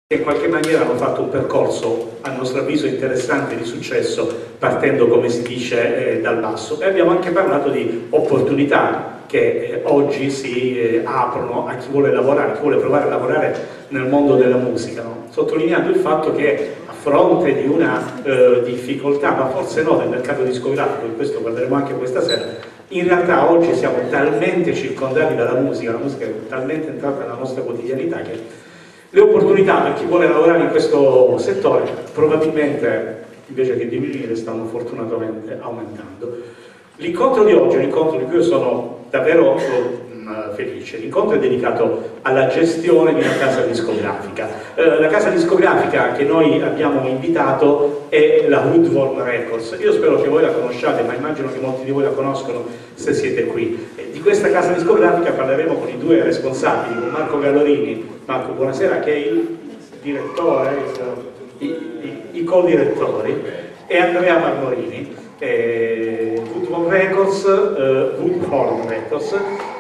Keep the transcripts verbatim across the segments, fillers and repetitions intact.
che in qualche maniera hanno fatto un percorso, a nostro avviso, interessante, di successo, partendo, come si dice, eh, dal basso. E abbiamo anche parlato di opportunità che eh, oggi si eh, aprono a chi vuole lavorare, chi vuole provare a lavorare nel mondo della musica, no? Sottolineando il fatto che a fronte di una eh, difficoltà, ma forse no, del mercato discografico, di questo parleremo anche questa sera, in realtà oggi siamo talmente circondati dalla musica, la musica è talmente entrata nella nostra quotidianità che le opportunità per chi vuole lavorare in questo settore probabilmente, invece che diminuire, stanno fortunatamente aumentando. L'incontro di oggi è un incontro di cui io sono davvero eh, felice. L'incontro è dedicato alla gestione di una casa discografica. Eh, la casa discografica che noi abbiamo invitato è la Woodworm Records. Io spero che voi la conosciate, ma immagino che molti di voi la conoscono se siete qui. E di questa casa discografica parleremo con i due responsabili, con Marco Gallorini. Marco, buonasera, che è il direttore, il, i, i, i co-direttori, e Andrea Marmorini. Eh, Woodworm Records, eh, Woodworm Records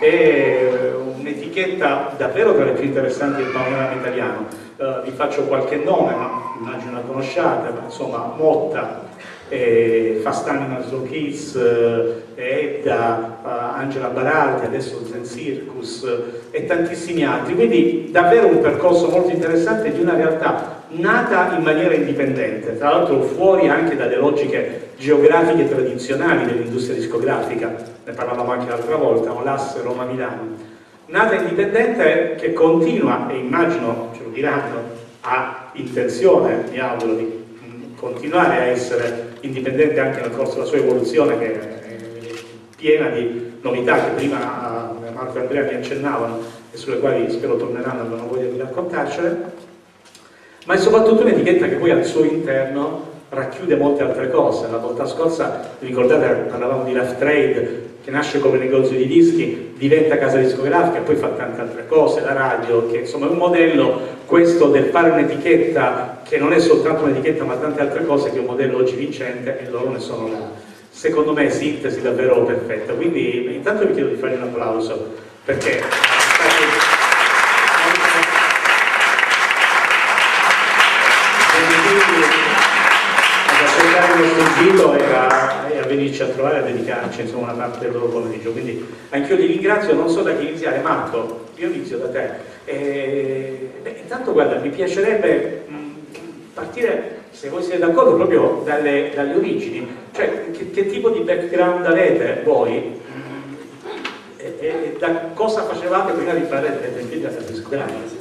è un'etichetta davvero tra le più interessanti del panorama italiano. Eh, vi faccio qualche nome, ma immagino la conosciate, ma insomma Motta, eh, Fast Animals Slow Kids, eh, Edda, eh, Angela Baraldi, adesso Zen Circus eh, e tantissimi altri. Quindi davvero un percorso molto interessante di una realtà nata in maniera indipendente, tra l'altro fuori anche dalle logiche geografiche tradizionali dell'industria discografica, ne parlavamo anche l'altra volta, O L A S Roma Milano. Nata indipendente che continua, e immagino ce lo diranno, ha intenzione, mi auguro, di continuare a essere indipendente anche nel corso della sua evoluzione, che è piena di novità che prima Marco e Andrea mi accennavano e sulle quali spero torneranno, avranno voglia di raccontarcele, ma è soprattutto un'etichetta che poi al suo interno racchiude molte altre cose. La volta scorsa, ricordate, parlavamo di Left Trade, che nasce come negozio di dischi, diventa casa discografica e poi fa tante altre cose, la radio, che insomma è un modello questo del fare un'etichetta che non è soltanto un'etichetta ma tante altre cose, che è un modello oggi vincente, e loro ne sono la, secondo me, sintesi davvero perfetta. Quindi intanto vi chiedo di fargli un applauso, perché ad accettare questo invito e a, e a venirci a trovare, a dedicarci insomma una parte del loro pomeriggio. Quindi anch'io ti ringrazio, non so da chi iniziare. Marco, io inizio da te. E, beh, intanto guarda, mi piacerebbe mh, partire, se voi siete d'accordo, proprio dalle, dalle origini, cioè che, che tipo di background avete voi mh, e, e da cosa facevate prima di fare le tempi della discografica.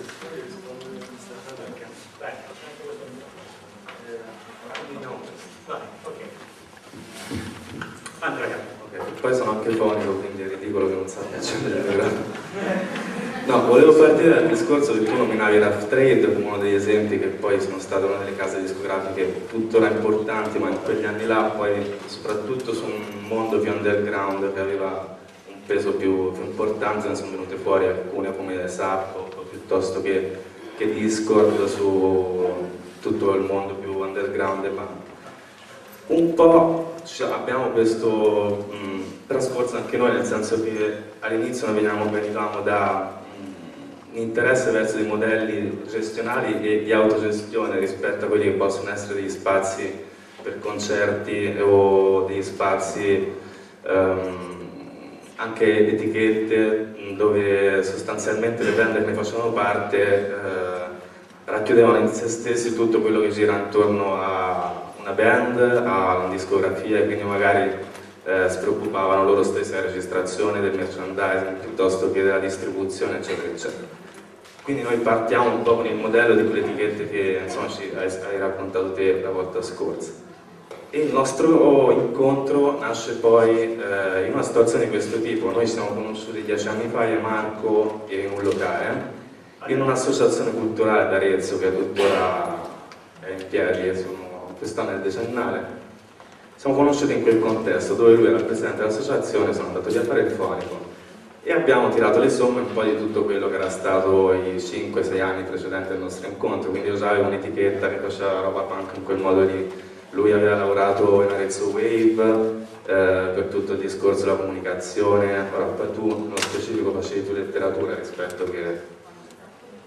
Andrea. Okay. Poi sono anche fonico, quindi è ridicolo che non sappia accendere il microfono. No, volevo partire dal discorso che tu nominavi Rough Trade come uno degli esempi che poi sono state una delle case discografiche tuttora importanti, ma in quegli anni là poi soprattutto su un mondo più underground che aveva un peso più, più importante, ne sono venute fuori alcune come Sappo piuttosto che, che Discord su tutto il mondo più underground. Ma un po' abbiamo questo mh, trascorso anche noi, nel senso che all'inizio noi veniamo, venivamo da mh, un interesse verso dei modelli gestionali e di autogestione rispetto a quelli che possono essere degli spazi per concerti o degli spazi um, anche etichette dove sostanzialmente le band che ne facevano parte eh, racchiudevano in se stessi tutto quello che gira intorno a una band, a una discografia, e quindi magari eh, si preoccupavano loro stessi della registrazione, del merchandising, piuttosto che della distribuzione, eccetera, eccetera. Quindi noi partiamo un po' con il modello di quelle etichette che insomma ci hai, hai raccontato te la volta scorsa. E il nostro incontro nasce poi eh, in una situazione di questo tipo. Noi ci siamo conosciuti dieci anni fa, io e Marco, in un locale, in un'associazione culturale ad Arezzo che è tuttora è in piedi, sono quest'anno è il decennale. Siamo conosciuti in quel contesto dove lui era il presidente dell'associazione, sono andato via a fare il fonico e abbiamo tirato le somme un po' di tutto quello che era stato i cinque sei anni precedenti al nostro incontro. Quindi io già avevo un'etichetta che faceva roba punk in quel modo lì, lui aveva lavorato in Arezzo Wave eh, per tutto il discorso della comunicazione. Ora tu nello specifico facevi più letteratura rispetto che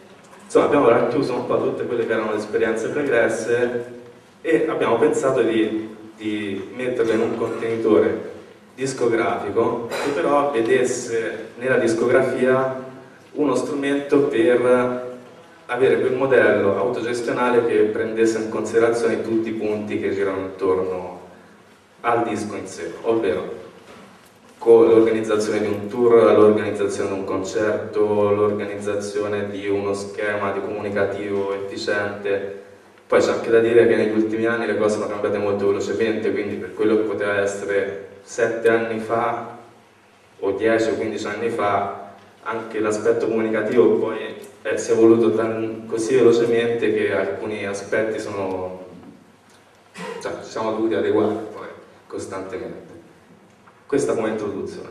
insomma abbiamo racchiuso un po' tutte quelle che erano le esperienze pregresse e abbiamo pensato di, di metterle in un contenitore discografico che però vedesse nella discografia uno strumento per avere quel modello autogestionale che prendesse in considerazione tutti i punti che girano intorno al disco in sé, ovvero con l'organizzazione di un tour, l'organizzazione di un concerto, l'organizzazione di uno schema di comunicativo efficiente. Poi c'è anche da dire che negli ultimi anni le cose sono cambiate molto velocemente, quindi per quello che poteva essere sette anni fa o dieci o quindici anni fa, anche l'aspetto comunicativo poi eh, si è evoluto così velocemente che alcuni aspetti sono, cioè, ci siamo dovuti adeguare poi costantemente. Questa come introduzione.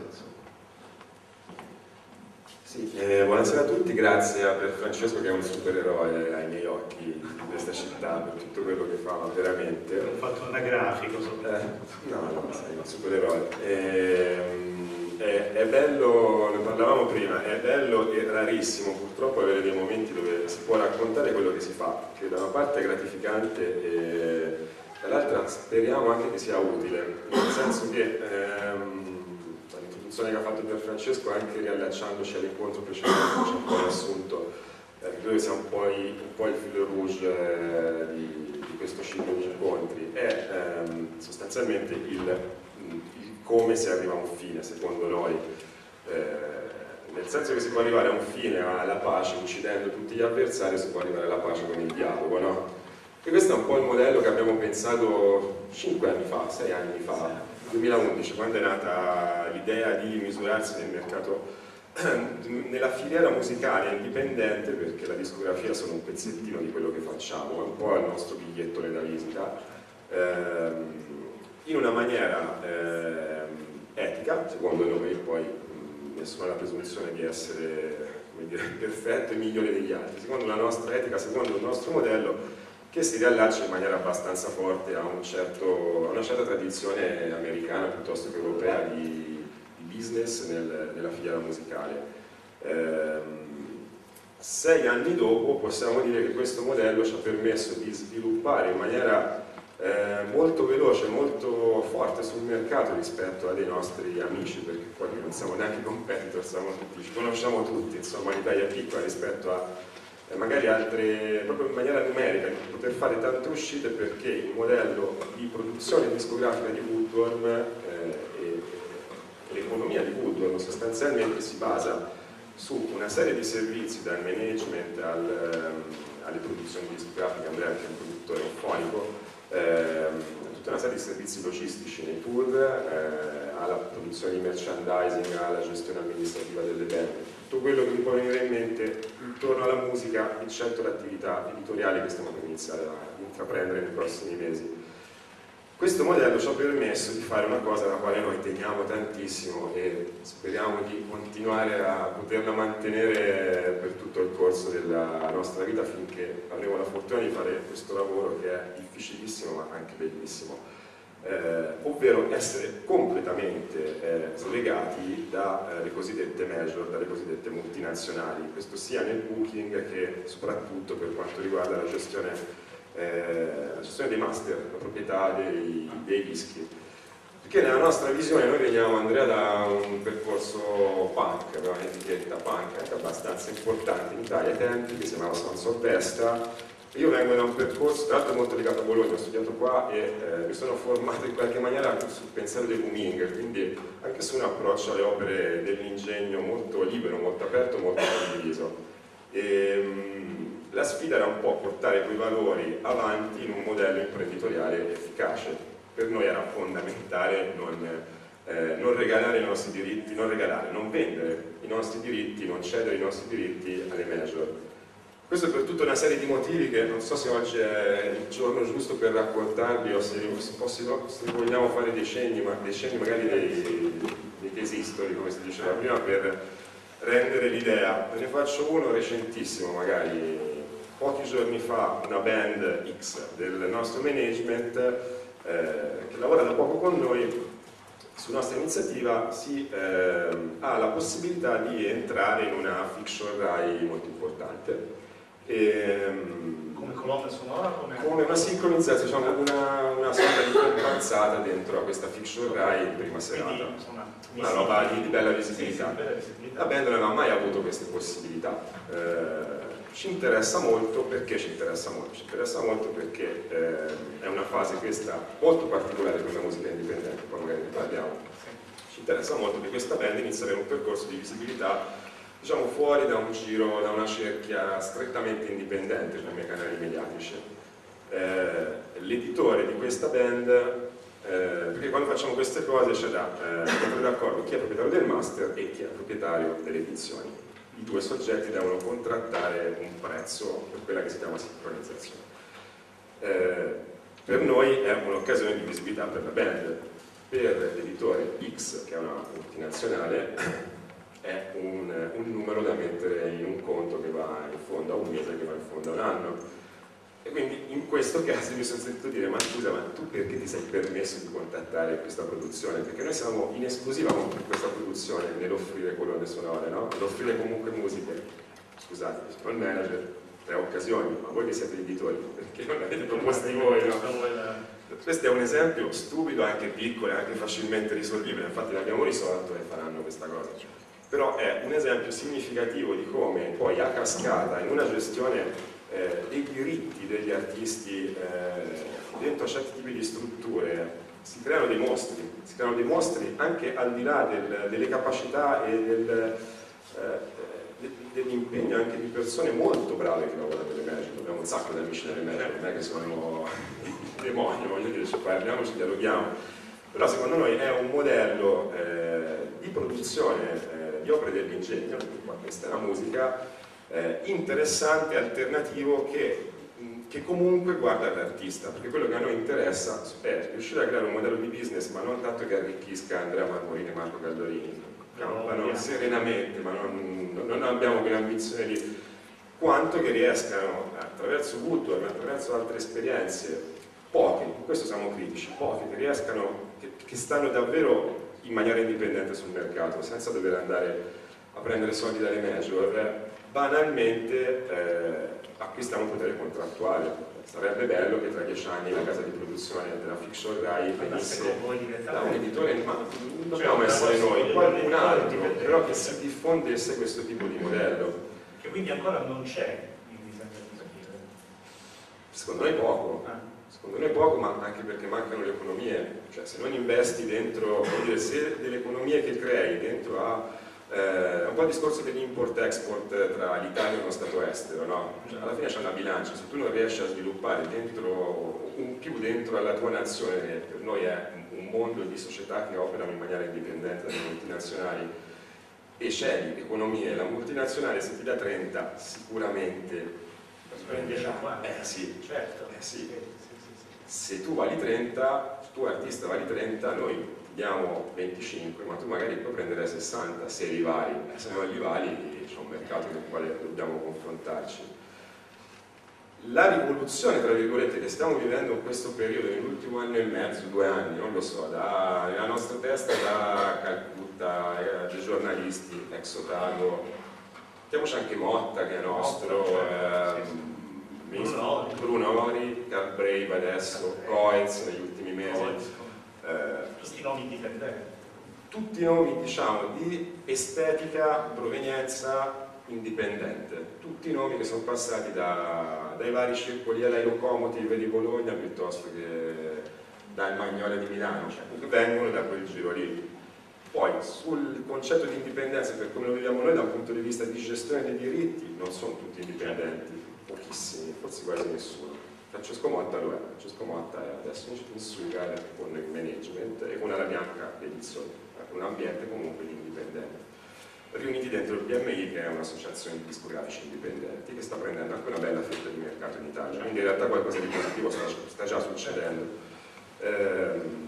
Sì, eh, buonasera a tutti, grazie a Per Francesco che è un supereroe ai miei occhi di questa città per tutto quello che fa, ma veramente. Ho fatto una grafica sopra. Eh, no, no, sei un supereroe. Eh, è, è bello, ne parlavamo prima, è bello e rarissimo purtroppo avere dei momenti dove si può raccontare quello che si fa, che da una parte è gratificante e dall'altra speriamo anche che sia utile, nel senso che ehm, l'introduzione che ha fatto Per Francesco, anche riallacciandoci all'incontro precedente, c'è un po' riassunto, eh, credo sia un po', i, un po' il filo rouge eh, di, di questo ciclo di incontri, è ehm, sostanzialmente il, il come si arriva a un fine, secondo noi, eh, nel senso che si può arrivare a un fine, alla pace, uccidendo tutti gli avversari, si può arrivare alla pace con il dialogo, no? E questo è un po' il modello che abbiamo pensato cinque anni fa, sei anni fa, duemilaundici, quando è nata l'idea di misurarsi nel mercato, nella filiera musicale indipendente, perché la discografia sono un pezzettino di quello che facciamo, è un po' il nostro bigliettone da visita, ehm, in una maniera ehm, etica, secondo noi, poi mh, nessuno ha la presunzione di essere, come dire, perfetto e migliore degli altri, secondo la nostra etica, secondo il nostro modello, che si riallaccia in maniera abbastanza forte a, un certo, a una certa tradizione americana piuttosto che europea di, di business nel, nella filiera musicale. Ehm, sei anni dopo possiamo dire che questo modello ci ha permesso di sviluppare in maniera eh, molto veloce, molto forte sul mercato rispetto a dei nostri amici, perché poi non siamo neanche competitor, siamo tutti, ci conosciamo tutti, insomma l'Italia è piccola rispetto a magari altre, proprio in maniera numerica, di poter fare tante uscite, perché il modello di produzione discografica di Woodworm eh, e l'economia di Woodworm sostanzialmente si basa su una serie di servizi, dal management al, alle produzioni discografiche. Andrea, che è un produttore fonico, ehm, tutta una serie di servizi logistici nei tour, eh, alla produzione di merchandising, alla gestione amministrativa delle band, tutto quello che vi può venire in mente intorno alla musica, eccetto l'attività editoriale che stiamo per iniziare a intraprendere nei prossimi mesi. Questo modello ci ha permesso di fare una cosa alla quale noi teniamo tantissimo e speriamo di continuare a poterla mantenere per tutto il corso della nostra vita, finché avremo la fortuna di fare questo lavoro che è difficilissimo ma anche bellissimo. Eh, ovvero essere completamente eh, slegati dalle eh, cosiddette major, dalle cosiddette multinazionali, questo sia nel booking che soprattutto per quanto riguarda la gestione, eh, la gestione dei master, la proprietà dei, dei dischi. Perché nella nostra visione noi veniamo, Andrea, da un percorso punk, da un'etichetta punk anche abbastanza importante in Italia ai tempi, che si chiamava Sons of Vesta. Io vengo da un percorso, tra l'altro molto legato a Bologna, ho studiato qua e eh, mi sono formato in qualche maniera sul pensiero dei booming, quindi anche su un approccio alle opere dell'ingegno molto libero, molto aperto, molto condiviso. E, mh, la sfida era un po' portare quei valori avanti in un modello imprenditoriale efficace. Per noi era fondamentale non, eh, non regalare i nostri diritti, non regalare, non vendere i nostri diritti, non cedere i nostri diritti alle major. Questo per tutta una serie di motivi che non so se oggi è il giorno giusto per raccontarvi o se, se, se vogliamo fare dei cenni, ma dei cenni magari dei, dei case history, come si diceva prima, per rendere l'idea. Ne faccio uno recentissimo, magari pochi giorni fa una band X del nostro management eh, che lavora da poco con noi, su nostra iniziativa si eh, ha la possibilità di entrare in una fiction Rai molto importante. E, come colonna sonora? Come, come una sincronizzazione, diciamo una, una sorta di comparsata dentro a questa fiction Rai in prima serata. Quindi, insomma, una roba di, di bella visibilità. Sì, sì, bella visibilità. La band non aveva mai avuto queste possibilità. Eh, ci interessa molto, perché ci interessa molto? Ci interessa molto perché eh, è una fase questa molto particolare per la musica indipendente, poi magari ne parliamo. Ci interessa molto perché questa band inizia ad avere un percorso di visibilità, diciamo, fuori da un giro, da una cerchia strettamente indipendente, cioè nei canali mediatici. Eh, l'editore di questa band, eh, perché quando facciamo queste cose c'è da eh, mettere d'accordo chi è proprietario del master e chi è proprietario delle edizioni. I due soggetti devono contrattare un prezzo per quella che si chiama sincronizzazione. Eh, per noi è un'occasione di visibilità per la band, per l'editore X, che è una multinazionale, è un, un numero da mettere in un conto che va in fondo a un mese, che va in fondo a un anno. E quindi in questo caso mi sono sentito dire: ma scusa, ma tu perché ti sei permesso di contattare questa produzione? Perché noi siamo in esclusiva con questa produzione nell'offrire colonne sonore, no? Nell'offrire comunque musiche. Scusate, sono il manager, tre occasioni, ma voi che siete editori, perché non avete proposti voi, no? Questo è un esempio stupido, anche piccolo, anche facilmente risolvibile, infatti l'abbiamo risolto e faranno questa cosa. Però è un esempio significativo di come poi a cascata, in una gestione eh, dei diritti degli artisti eh, dentro a certi tipi di strutture, si creano dei mostri, si creano dei mostri anche al di là del, delle capacità e del, eh, dell'impegno anche di persone molto brave che lavorano nelle Magic. Abbiamo un sacco di amici nelle Magic, non è che sono i demoni, voglio dire, ci parliamo, ci dialoghiamo. Però secondo noi è un modello eh, di produzione eh, di opere dell'ingegno, questa è la musica, eh, interessante, alternativo, che, che comunque guarda l'artista, perché quello che a noi interessa è riuscire a creare un modello di business, ma non tanto che arricchisca Andrea Marmorini e Marco Gallorini, campano serenamente, ma non, non abbiamo quell'ambizione lì, quanto che riescano attraverso Woodward, attraverso altre esperienze, pochi, in questo siamo critici, pochi che riescano, che, che stanno davvero in maniera indipendente sul mercato, senza dover andare a prendere soldi dalle major, banalmente eh, acquistano un potere contrattuale. Sarebbe bello che tra dieci anni la casa di produzione della fiction Rai venisse da un editore, ma non dobbiamo essere noi, qualcun altro, però che si diffondesse questo tipo di modello. Che quindi ancora non c'è in disegno di. Secondo noi poco. Ah. Secondo noi poco, ma anche perché mancano le economie, cioè se non investi dentro, vuol dire, se delle economie che crei dentro a eh, un po' il discorso dell'import-export tra l'Italia e uno stato estero, no? Cioè, alla fine c'è una bilancia, se tu non riesci a sviluppare dentro, un più dentro alla tua nazione, che per noi è un mondo di società che operano in maniera indipendente dalle multinazionali, e scegli economie, la multinazionale se ti dà trenta sicuramente prenderà. Eh sì, certo. Eh sì. Se tu vali trenta, tu artista vali trenta, noi ti diamo venticinque, ma tu magari puoi prendere sessanta se rivali, eh, se non rivali c'è un mercato nel quale dobbiamo confrontarci. La rivoluzione, tra virgolette, che stiamo vivendo in questo periodo, nell'ultimo anno e mezzo, due anni, non lo so, da, nella nostra testa da Calcutta, eh, dei giornalisti, ex Otago, mettiamoci anche Motta che è nostro, Motta, eh, sì, sì. Bruno, Bruno Ori, Carl Brave adesso, Coez negli ultimi mesi, eh, questi nomi indipendenti. Tutti nomi, diciamo, di estetica, provenienza indipendente, tutti i nomi che sono passati da, dai vari circoli, dai Locomotive di Bologna piuttosto che dal Magnolia di Milano, cioè, vengono da quel giro lì. Poi sul concetto di indipendenza, per come lo vediamo noi da un punto di vista di gestione dei diritti, non sono tutti indipendenti, pochissimi, forse quasi nessuno. Francesco Motta lo è, Francesco Motta è adesso in Suica con il management e con la Bianca Edizioni, un ambiente comunque di indipendenti, riuniti dentro il B M I, che è un'associazione di discografici indipendenti che sta prendendo anche una bella fetta di mercato in Italia, quindi in realtà qualcosa di positivo sta, sta già succedendo. Ehm,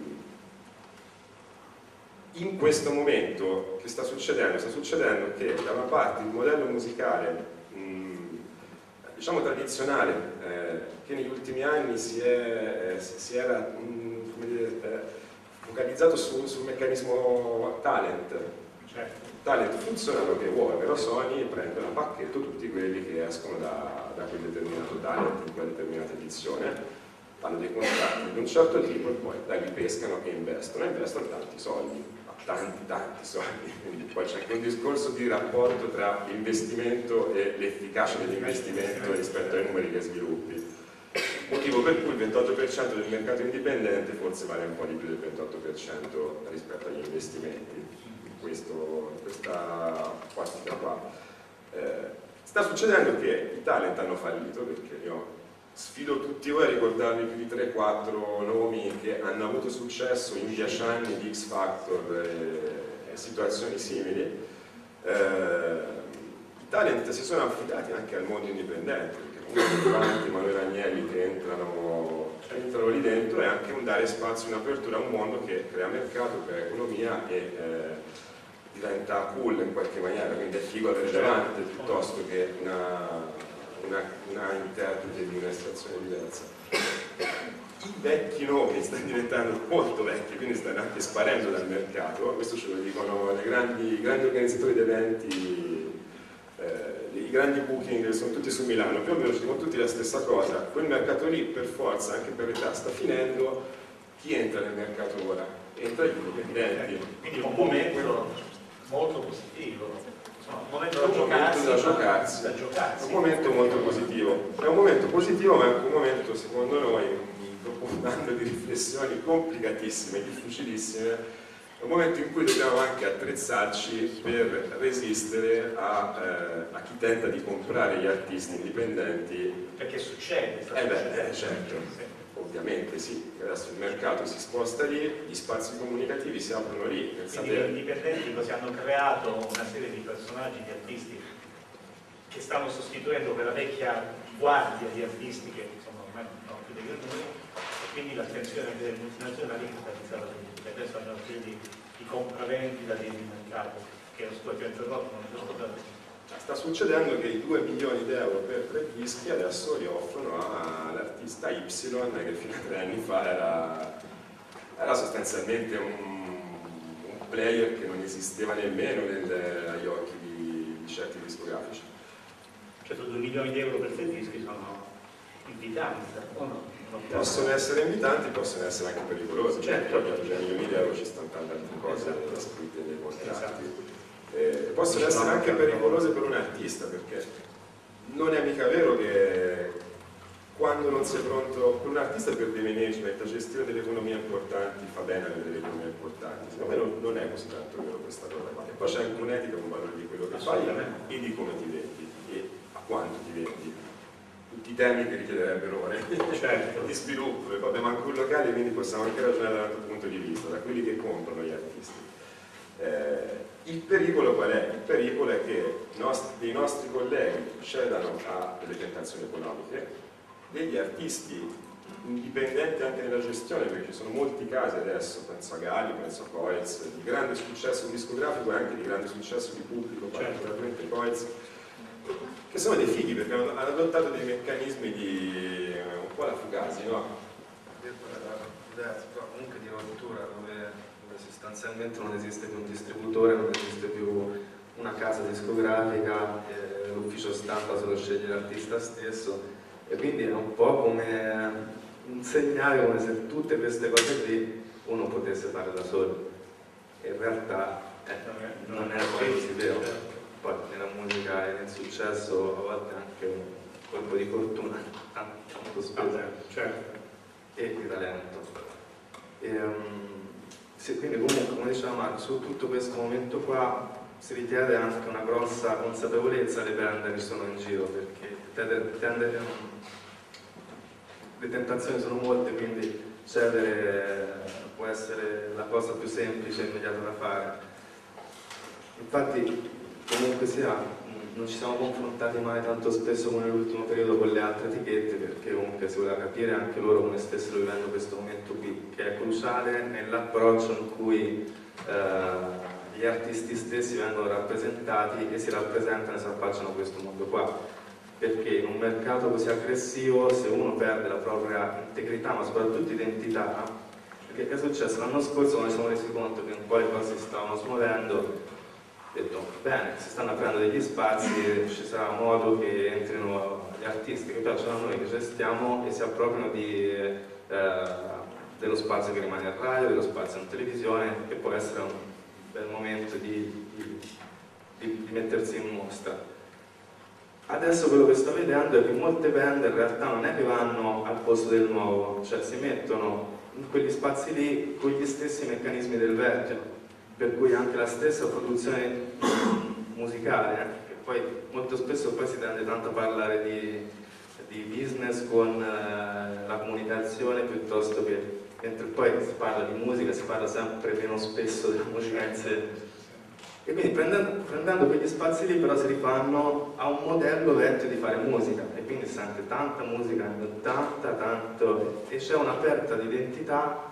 in questo momento che sta succedendo? Sta succedendo che da una parte il modello musicale mh, diciamo tradizionale, eh, che negli ultimi anni si, è, eh, si era mh, come dire, eh, focalizzato su, sul meccanismo talent, Certo. Talent funzionano che Warner o Sony prendono a pacchetto tutti quelli che escono da, da quel determinato talent in quella determinata edizione, fanno dei contratti di un certo tipo e poi da lì pescano e investono, investono tanti soldi, tanti tanti soldi, quindi poi c'è anche un discorso di rapporto tra l'investimento e l'efficacia dell'investimento rispetto ai numeri che sviluppi, motivo per cui il ventotto per cento del mercato indipendente forse vale un po' di più del ventotto per cento rispetto agli investimenti, in, questo, in questa quantità qua. Eh, sta succedendo che i talent hanno fallito, perché io sfido tutti voi a ricordarvi più di tre quattro nomi che hanno avuto successo in dieci anni di X Factor e, e situazioni simili. Eh, I talent si sono affidati anche al mondo indipendente, perché comunque Emanuele Agnelli che entrano, entrano lì dentro, è anche un dare spazio, un'apertura a un mondo che crea mercato, crea economia e eh, diventa cool in qualche maniera, quindi è figo e rilevante piuttosto che una Una, una interprete di un'estrazione diversa. I vecchi nomi stanno diventando molto vecchi, quindi stanno anche sparendo dal mercato, questo ce lo dicono le grandi, i grandi organizzatori di eventi, eh, i grandi booking, sono tutti su Milano, più o meno ci dicono tutti la stessa cosa, quel mercato lì per forza, anche per età, sta finendo. Chi entra nel mercato ora? Entra gli indipendenti. Quindi un momento molto positivo. Un momento, un momento da giocarsi, da giocarsi. È un momento molto positivo, è un momento positivo ma è anche un momento secondo noi, dopo un anno di riflessioni complicatissime, difficilissime, è un momento in cui dobbiamo anche attrezzarci per resistere a, eh, a chi tenta di comprare gli artisti indipendenti. Perché succede? Eh beh, eh, certo. Sì. Ovviamente sì, adesso il mercato si sposta lì, gli spazi comunicativi si aprono lì. Quindi gli indipendenti così hanno creato una serie di personaggi, di artisti che stanno sostituendo quella vecchia guardia di artisti che insomma ormai non sono più dei granulli, e quindi l'attenzione delle multinazionali è focalizzata su tutti. Adesso hanno una serie di, di compravendita di mercato che lo scorso interrotto non è stato. Sta succedendo che i due milioni di euro per tre dischi adesso li offrono all'artista Y, che fino a tre anni fa era, era sostanzialmente un, un player che non esisteva nemmeno nel, agli occhi di, di certi discografici. Certo, due milioni di euro per tre dischi sono invitanti, o no? Possono essere invitanti, possono essere anche pericolosi, certo, perché già milioni di euro ci stanno tante altre cose esatto. scritte nei contratti. Esatto. Eh, possono essere anche pericolose per un artista, perché non è mica vero che quando non si è pronto, per un artista per dei management, la gestione dell'economia importanti fa bene avere delle economie importanti, secondo me non, non è così tanto vero questa cosa qua. E poi c'è anche un'etica, un valore di quello che fai e di come ti vendi e a quanto ti vendi. Tutti i temi che richiederebbero ore certo. di sviluppo, e poi abbiamo anche un locale, quindi possiamo anche ragionare da un altro punto di vista, da quelli che comprano gli artisti. Eh, il pericolo qual è? Il pericolo è che nostri, dei nostri colleghi cedano a delle tentazioni economiche, degli artisti indipendenti anche nella gestione, perché ci sono molti casi adesso, penso a Gali, penso a Coez, di grande successo discografico e anche di grande successo di pubblico, certo. particolarmente Coez, che sono dei fighi perché hanno, hanno adottato dei meccanismi di un po' la Fugazi, no? Comunque di rottura dove sostanzialmente non esiste più un distributore, non esiste più una casa discografica, eh, l'ufficio stampa se lo sceglie l'artista stesso, e quindi è un po' come un segnale, come se tutte queste cose qui uno potesse fare da solo. In realtà eh, non è poi così vero. Poi nella musica e nel successo a volte anche un colpo di fortuna, tanto spesso, certo. e di talento. E, um, sì, quindi comunque, come diceva Marco, su tutto questo momento qua si richiede anche una grossa consapevolezza alle band che sono in giro, perché tende, tende, le tentazioni sono molte, quindi cedere può essere la cosa più semplice e immediata da fare. Infatti, comunque sia, non ci siamo confrontati mai tanto spesso come nell'ultimo periodo con le altre etichette, perché comunque si voleva capire anche loro come stessero vivendo questo momento qui, che è cruciale nell'approccio in cui eh, gli artisti stessi vengono rappresentati e si rappresentano e si affacciano a questo mondo qua, perché in un mercato così aggressivo, se uno perde la propria integrità ma soprattutto identità, perché che è successo? L'anno scorso noi ci siamo resi conto che un po' le cose si stavano smuovendo detto, bene, si stanno aprendo degli spazi, ci sarà modo che entrino gli artisti che piacciono a noi, che gestiamo e si appropriano di, eh, dello spazio che rimane a radio, dello spazio in televisione, che può essere un bel momento di, di, di, di mettersi in mostra. Adesso quello che sto vedendo è che molte band in realtà non è che vanno al posto del nuovo, cioè si mettono in quegli spazi lì con gli stessi meccanismi del vecchio, per cui anche la stessa produzione musicale, eh, che poi molto spesso poi si tende tanto a parlare di, di business con eh, la comunicazione piuttosto che, mentre poi si parla di musica, si parla sempre meno spesso della musica in sé. E quindi prendendo, prendendo quegli spazi lì però si rifanno a un modello vecchio di fare musica, e quindi si sente tanta musica anni ottanta, tanto, e c'è una perdita di identità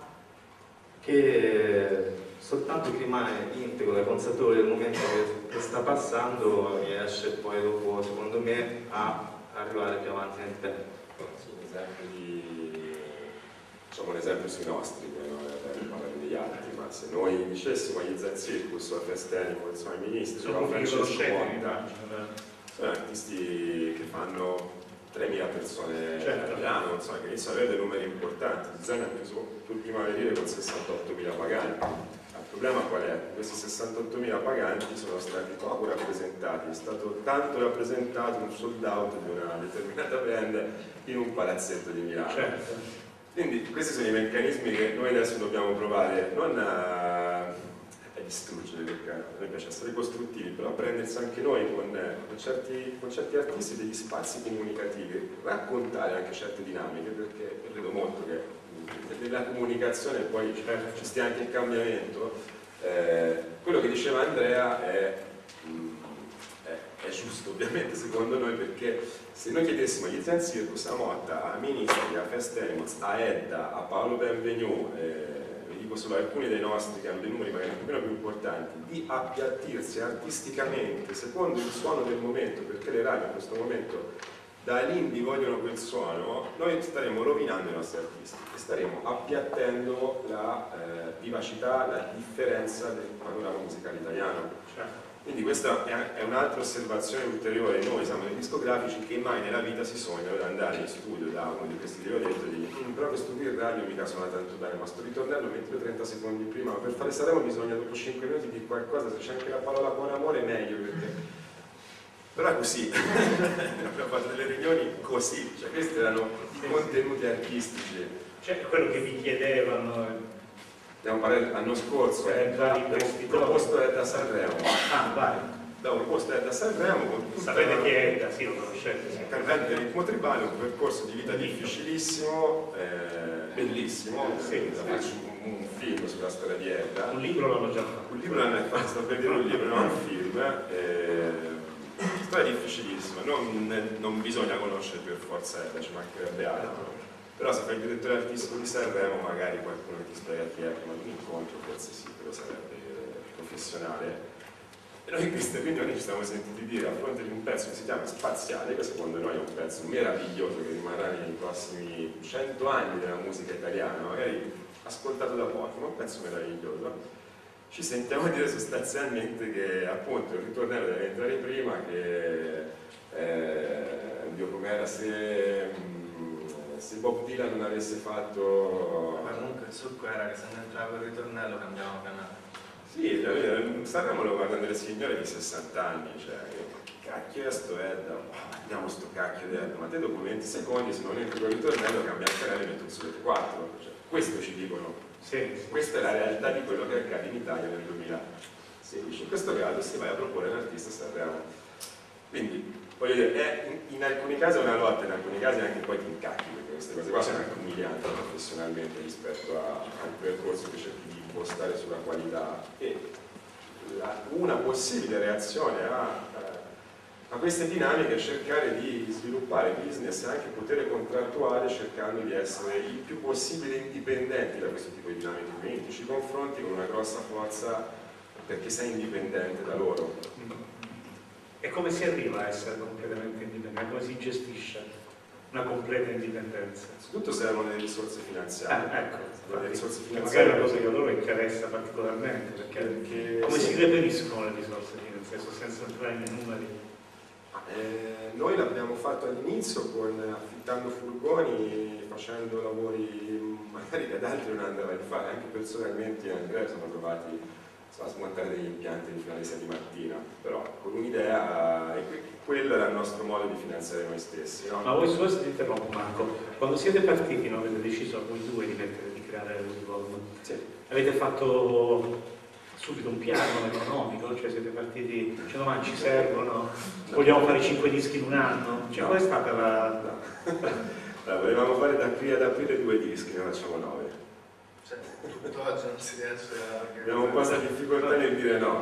che soltanto chi rimane integro e consapevole del momento che, che sta passando riesce poi dopo, secondo me, a arrivare più avanti nel tempo. Sì, un esempio di... facciamo un esempio sui nostri, poi non parlare degli altri, ma se noi dicessimo agli Zen Circus o a Fest Animal, insomma i ministri, sono Francesco Monta, sono artisti che fanno tremila persone certo. a Milano, insomma, che iniziano ad avere dei numeri importanti. Zen ha preso l'ultima vedere con sessantottomila paganti. Il problema qual è? Questi sessantottomila paganti sono stati poco rappresentati, è stato tanto rappresentato un sold out di una determinata band in un palazzetto di Milano. Certo. Quindi questi sono i meccanismi che noi adesso dobbiamo provare non a, a distruggere, perché a noi piace essere costruttivi, però a prendersi anche noi con, con, certi, con certi artisti degli spazi comunicativi, raccontare anche certe dinamiche, perché credo molto che nella comunicazione poi ci stia anche il cambiamento. Eh, quello che diceva Andrea è, è, è giusto ovviamente secondo noi, perché se noi chiedessimo agli Zen Circus, a Motta, a Ministri, a Fest Animals, a Edda, a Paolo Benvenu, eh, vi dico solo alcuni dei nostri che hanno dei numeri magari un po' più importanti, di appiattirsi artisticamente secondo il suono del momento, perché le radio in questo momento dall'indie vogliono quel suono, noi staremo rovinando i nostri artisti e staremo appiattendo la eh, vivacità, la differenza del panorama musicale italiano. Certo. Quindi questa è un'altra osservazione ulteriore. Noi siamo dei discografici che mai nella vita si sognano di andare in studio da uno di questi che ho detto e dirgli mm, però questo qui in radio mica suona tanto bene, ma sto ritornello mettilo trenta secondi prima, ma per fare Sanremo bisogna dopo cinque minuti di qualcosa, se c'è anche la parola buon amore meglio, perché però è così. Abbiamo fatto delle riunioni così, cioè questi erano i contenuti artistici. Cioè quello che vi chiedevano. Stiamo parlando l'anno scorso, eh, abbiamo proposto Edda Sanremo. Ah, vai. Abbiamo proposto Edda Sanremo con tutta sapete una... chi è Edda, sì, lo conoscete. Sì. Cantante di ritmo tribale, un percorso di vita difficilissimo, eh, bellissimo. Sì, sì. Faccio un, un film sulla storia di Edda. Un libro l'hanno già fatto. Un libro l'hanno fatto, sto per dire un libro, non un film. Eh, storia difficilissima, non, non bisogna conoscere per forza Edda, ci mancherebbe altro. Però se fai il direttore artistico di Sanremo magari qualcuno che ti spiega chi è prima di un incontro, forse sì, però sarebbe professionale. E noi in queste riunioni ci siamo sentiti dire a fronte di un pezzo che si chiama Spaziale, che secondo noi è un pezzo meraviglioso che rimarrà nei prossimi cento anni della musica italiana, magari ascoltato da pochi, ma un pezzo meraviglioso. Ci sentiamo dire sostanzialmente che appunto il ritornello deve entrare prima, che eh, Dio com'era se... se Bob Dylan non avesse fatto... Ma comunque il succo era che se non entrava il ritornello cambiamo canale. Sì, Sanremo lo guardano delle signore di sessanta anni, cioè che cacchio è sto Edda? Oh, andiamo sto cacchio di Edda, ma te dopo venti secondi se non entri con il ritornello cambia il canale e metto il sole quattro, cioè, questo ci dicono. Sì, sì. Questa è la realtà di quello che accade in Italia nel duemilasedici. In questo caso si va a proporre un artista Sanremo. Quindi, voglio dire, è in, in alcuni casi è una lotta, in alcuni casi anche poi ti incacchi, perché queste cose qua sono anche umilianti professionalmente rispetto a, al percorso che cerchi di impostare sulla qualità. E la, una possibile reazione a, a queste dinamiche è cercare di sviluppare business e anche potere contrattuale, cercando di essere il più possibile indipendenti da questo tipo di dinamiche. Quindi ti ci confronti con una grossa forza perché sei indipendente da loro. E come si arriva a essere completamente indipendenti? Come si gestisce? una completa indipendenza? Innanzitutto servono delle risorse finanziarie. Ah, ecco, delle risorse magari finanziarie. è una cosa che a loro interessa particolarmente, perché, perché come sì. si reperiscono le risorse finanziarie, senza entrare nei numeri? Eh, noi l'abbiamo fatto all'inizio con affittando furgoni, facendo lavori magari che ad altri non andava a fare, anche personalmente Andrea sono trovati so, a smontare degli impianti di fino alle sei di mattina, però con un'idea, e quello era il nostro modo di finanziare noi stessi. No? Ma voi su questo ti interrompo Marco, quando siete partiti, no, avete deciso voi due di, mettere, di creare Revolve, sì. Avete fatto subito un piano economico, cioè siete partiti dicendo ma ci servono, vogliamo fare cinque dischi in un anno, cioè no. qual è stata la... No. Allora, volevamo fare da qui ad aprile due dischi, ne facciamo nove. Cioè, tutto oggi non si riesce a... Abbiamo un po' di difficoltà nel dire no,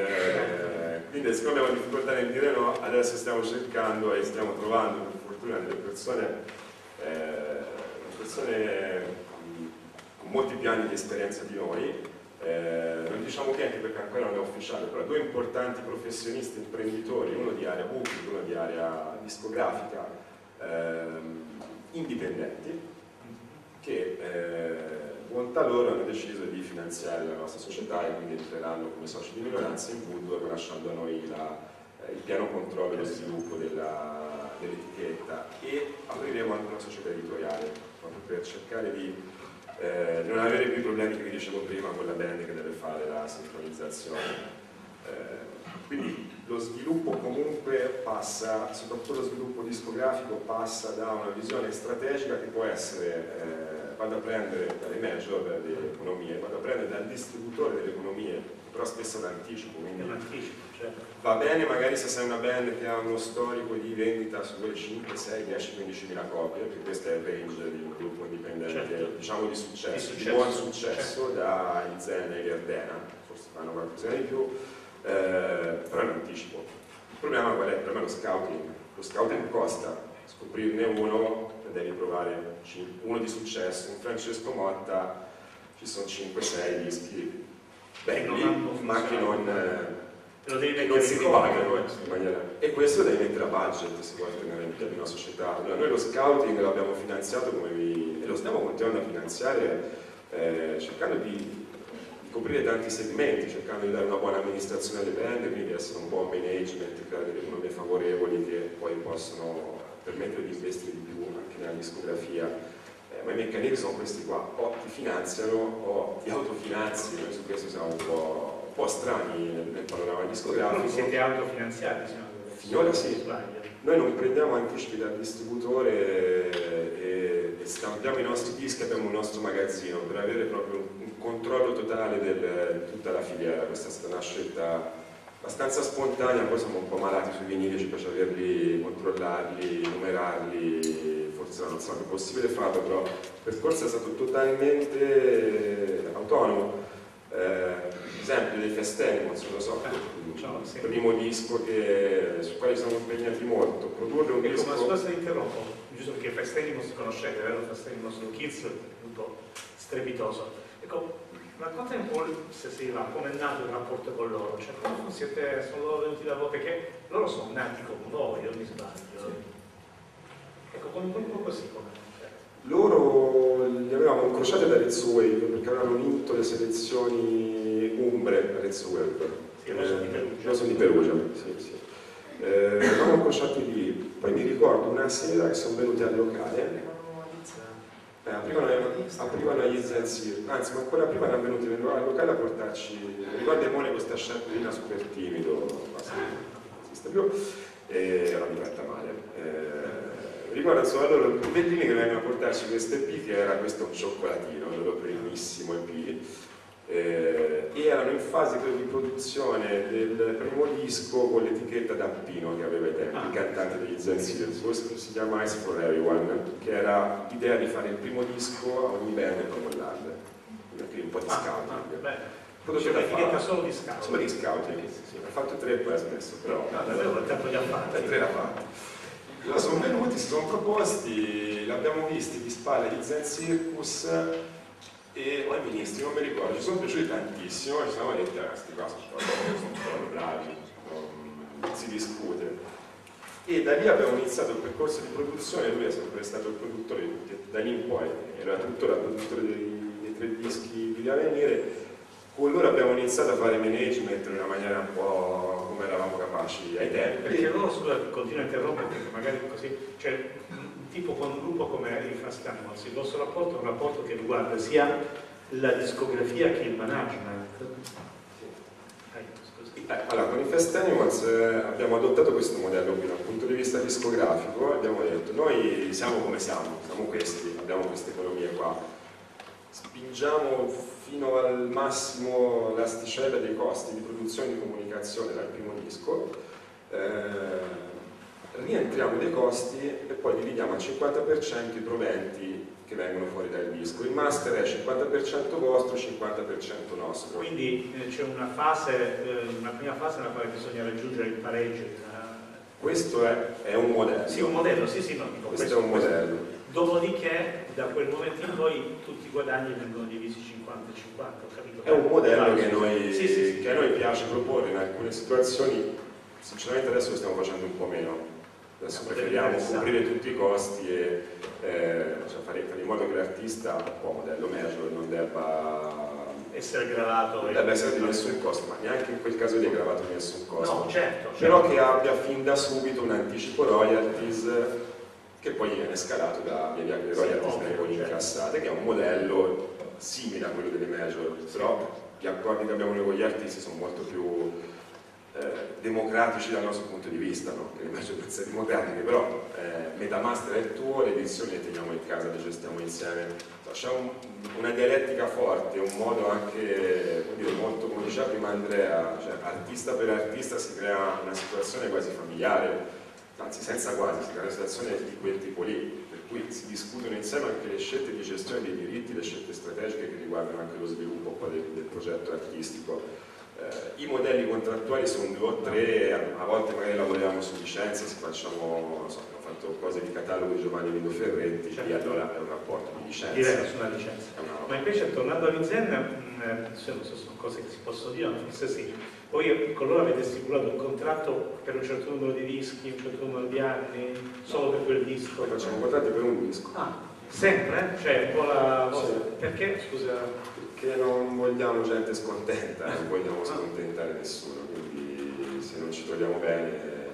eh, quindi siccome abbiamo difficoltà nel dire no, adesso stiamo cercando e stiamo trovando per fortuna delle persone, eh, persone con molti piani di esperienza di noi. Eh, non diciamo che anche perché ancora non è ufficiale, però due importanti professionisti imprenditori, uno di area booking, uno di area discografica, ehm, indipendenti, che eh, bontà loro hanno deciso di finanziare la nostra società e quindi entreranno come soci di minoranza in Woodward, lasciando a noi la, eh, il pieno controllo dello sviluppo dell'etichetta, e apriremo anche una società editoriale proprio per cercare di Eh, non avere più i problemi che vi dicevo prima con la band che deve fare la sincronizzazione. Eh, quindi lo sviluppo comunque passa, soprattutto lo sviluppo discografico passa da una visione strategica che può essere, eh, vado a prendere dalle major delle economie, vado a prendere dal distributore delle economie, però spesso d'anticipo, quindi È un anticipo, certo. va bene magari se sei una band che ha uno storico di vendita su quelle cinque, sei, dieci, quindici mila copie, perché questo è il range di un gruppo indipendente, certo. diciamo di successo, di di, successo, buon successo, certo. da Izen e Gardena, forse fanno qualcosina di più, eh, però è un anticipo. Il problema qual è? Il problema è lo scouting. Lo scouting costa, scoprirne uno, devi provare uno di successo. In Francesco Motta ci sono cinque sei dischi belli, ma che non, lo devi che non si ripagano in sì. maniera. E questo lo devi mettere a budget se vuoi tenere in piedi una società. Allora, noi lo scouting l'abbiamo finanziato come vi, e lo stiamo continuando a finanziare eh, cercando di, di coprire tanti segmenti, cercando di dare una buona amministrazione alle band, quindi di essere un buon management, creare delle economie favorevoli che poi possono permettere di investire di più anche nella discografia. Ma i meccanismi sono questi qua, o ti finanziano o ti autofinanzi, noi su questo siamo un po', un po' strani nel, nel panorama discografico. Voi siete autofinanziati? Finora sì, noi non prendiamo anticipi dal distributore e, e stampiamo i nostri dischi, abbiamo un nostro magazzino per avere proprio un, un controllo totale del, di tutta la filiera. Questa è stata una scelta abbastanza spontanea, poi siamo un po' malati sui vinili, ci piace averli, controllarli, numerarli. Forse non so che è possibile farlo, però il percorso è stato totalmente autonomo. Eh, esempio dei Festemons, non lo so, il primo disco che, su quale siamo impegnati molto, produrre un disco... Ma scusa se interrompo, giusto perché Festemons conoscete, vero? Festemons lo Kids è tutto strepitoso. Ecco, raccontami un po' se si va, come è nato il rapporto con loro, cioè come siete, sono loro venuti da voi, perché loro sono nati con voi, io mi sbaglio. Ecco, un po' così come. Loro li avevamo incrociati da Rezzo Wave perché avevano vinto le selezioni umbre a Rezzo Wave. Sì, loro sono di Perugia. Loro sono di Perugia, sì, sì. Eh, li avevamo incrociati lì. Poi mi ricordo una sera che sono venuti al locale. Eh, aprivano, aprivano agli Zenzir, anzi, ma ancora prima erano venuti al locale a portarci. Mi ricordo Emone con questa sciarpellina super timido, ma sì, non esiste più, e era mi tratta male. Eh, Ricordo insomma loro i bellini che venivano a portarci questo E P, che era questo un cioccolatino, il loro primissimo E P, eh, e erano in fase credo, di produzione del primo disco con l'etichetta Dappino che aveva ai tempi, il cantante degli Zenzir, questo si chiama Ice for Everyone, che era l'idea di fare il primo disco a ogni band e poi mollarle, quindi un po' di scouting. C'è un'etichetta solo di scouting? Solo di scouting, sì, ha fatto tre e poi ha smesso, però... No, davvero il tempo di affari. Tre l'ha fatti. Allora, sono venuti, si sono proposti, l'abbiamo visti di spalle di Zen Circus e o ai ministri, non mi ricordo, ci sono piaciuti tantissimo, ci siamo detti, ah, questi qua sono proprio bravi, non si discute. e da lì abbiamo iniziato il percorso di produzione. Lui è sempre stato il produttore di tutti, da lì in poi era tuttora il produttore dei, dei tre dischi di Via Venire. Con loro abbiamo iniziato a fare management in una maniera un po' come eravamo capaci ai tempi. Perché loro, scusa, continuo a interrompere perché magari così, cioè un tipo con un gruppo come i Fast Animals, il vostro rapporto è un rapporto che riguarda sia la discografia che il management. Eh, allora, con i Fast Animals eh, abbiamo adottato questo modello qui dal punto di vista discografico. Abbiamo detto, noi siamo come siamo, siamo questi, abbiamo queste economie qua, spingiamo fino al massimo l'asticella dei costi di produzione e di comunicazione dal primo disco, eh, rientriamo dei costi e poi dividiamo al cinquanta per cento i proventi che vengono fuori dal disco. Il master è cinquanta per cento vostro, cinquanta per cento nostro. Quindi eh, c'è una fase, eh, una prima fase nella quale bisogna raggiungere il pareggio. Eh. Questo è, è un modello. Sì, un modello, sì, sì, no, dico, questo, questo è un modello. Questo. Dopodiché, da quel momento in poi, tutti i guadagni vengono divisi cinquanta cinquanta, ho capito? È un modello che, noi, sì, sì, sì. che a noi piace proporre in alcune situazioni. Sinceramente adesso lo stiamo facendo un po' meno. Adesso preferiamo coprire tutti i costi e eh, cioè fare, fare in modo che l'artista, un po' modello major, non debba essere gravato. Non debba essere di nessun costo, ma neanche in quel caso di gravato di nessun costo. No, certo, certo. Però che abbia fin da subito un anticipo royalties che poi viene scalato da via via che le royalties sì, vengono certo. incassate, che è un modello simile a quello delle major, però gli accordi che abbiamo noi con gli artisti sono molto più eh, democratici dal nostro punto di vista, no? Che le major sono essere democratiche, però eh, Metamaster è il tuo, le edizioni le teniamo in casa, le gestiamo insieme. C'è un, una dialettica forte, un modo anche, dire, molto, come diceva prima Andrea, cioè artista per artista si crea una situazione quasi familiare, anzi senza quasi, si crea una situazione di quel tipo lì, per cui si discutono insieme anche le scelte di gestione dei diritti, le scelte strategiche che riguardano anche lo sviluppo poi del, del progetto artistico. Eh, I modelli contrattuali sono due o tre, a, a volte magari lavoriamo su licenze, se facciamo, non so, abbiamo fatto cose di catalogo di Giovanni Lindo Ferretti, certo. E allora è un rapporto di licenza. Diverso, una licenza. Una... Ma invece tornando all'Inzen, non so se sono cose che si possono dire, ma forse sì. Voi con loro avete stipulato un contratto per un certo numero di dischi, un certo numero di anni, solo per quel disco? Poi facciamo contratti per un disco. Ah, sempre? Cioè, un po' la... Sì. Perché, scusa? Perché non vogliamo gente scontenta, non vogliamo scontentare nessuno, quindi se non ci troviamo bene,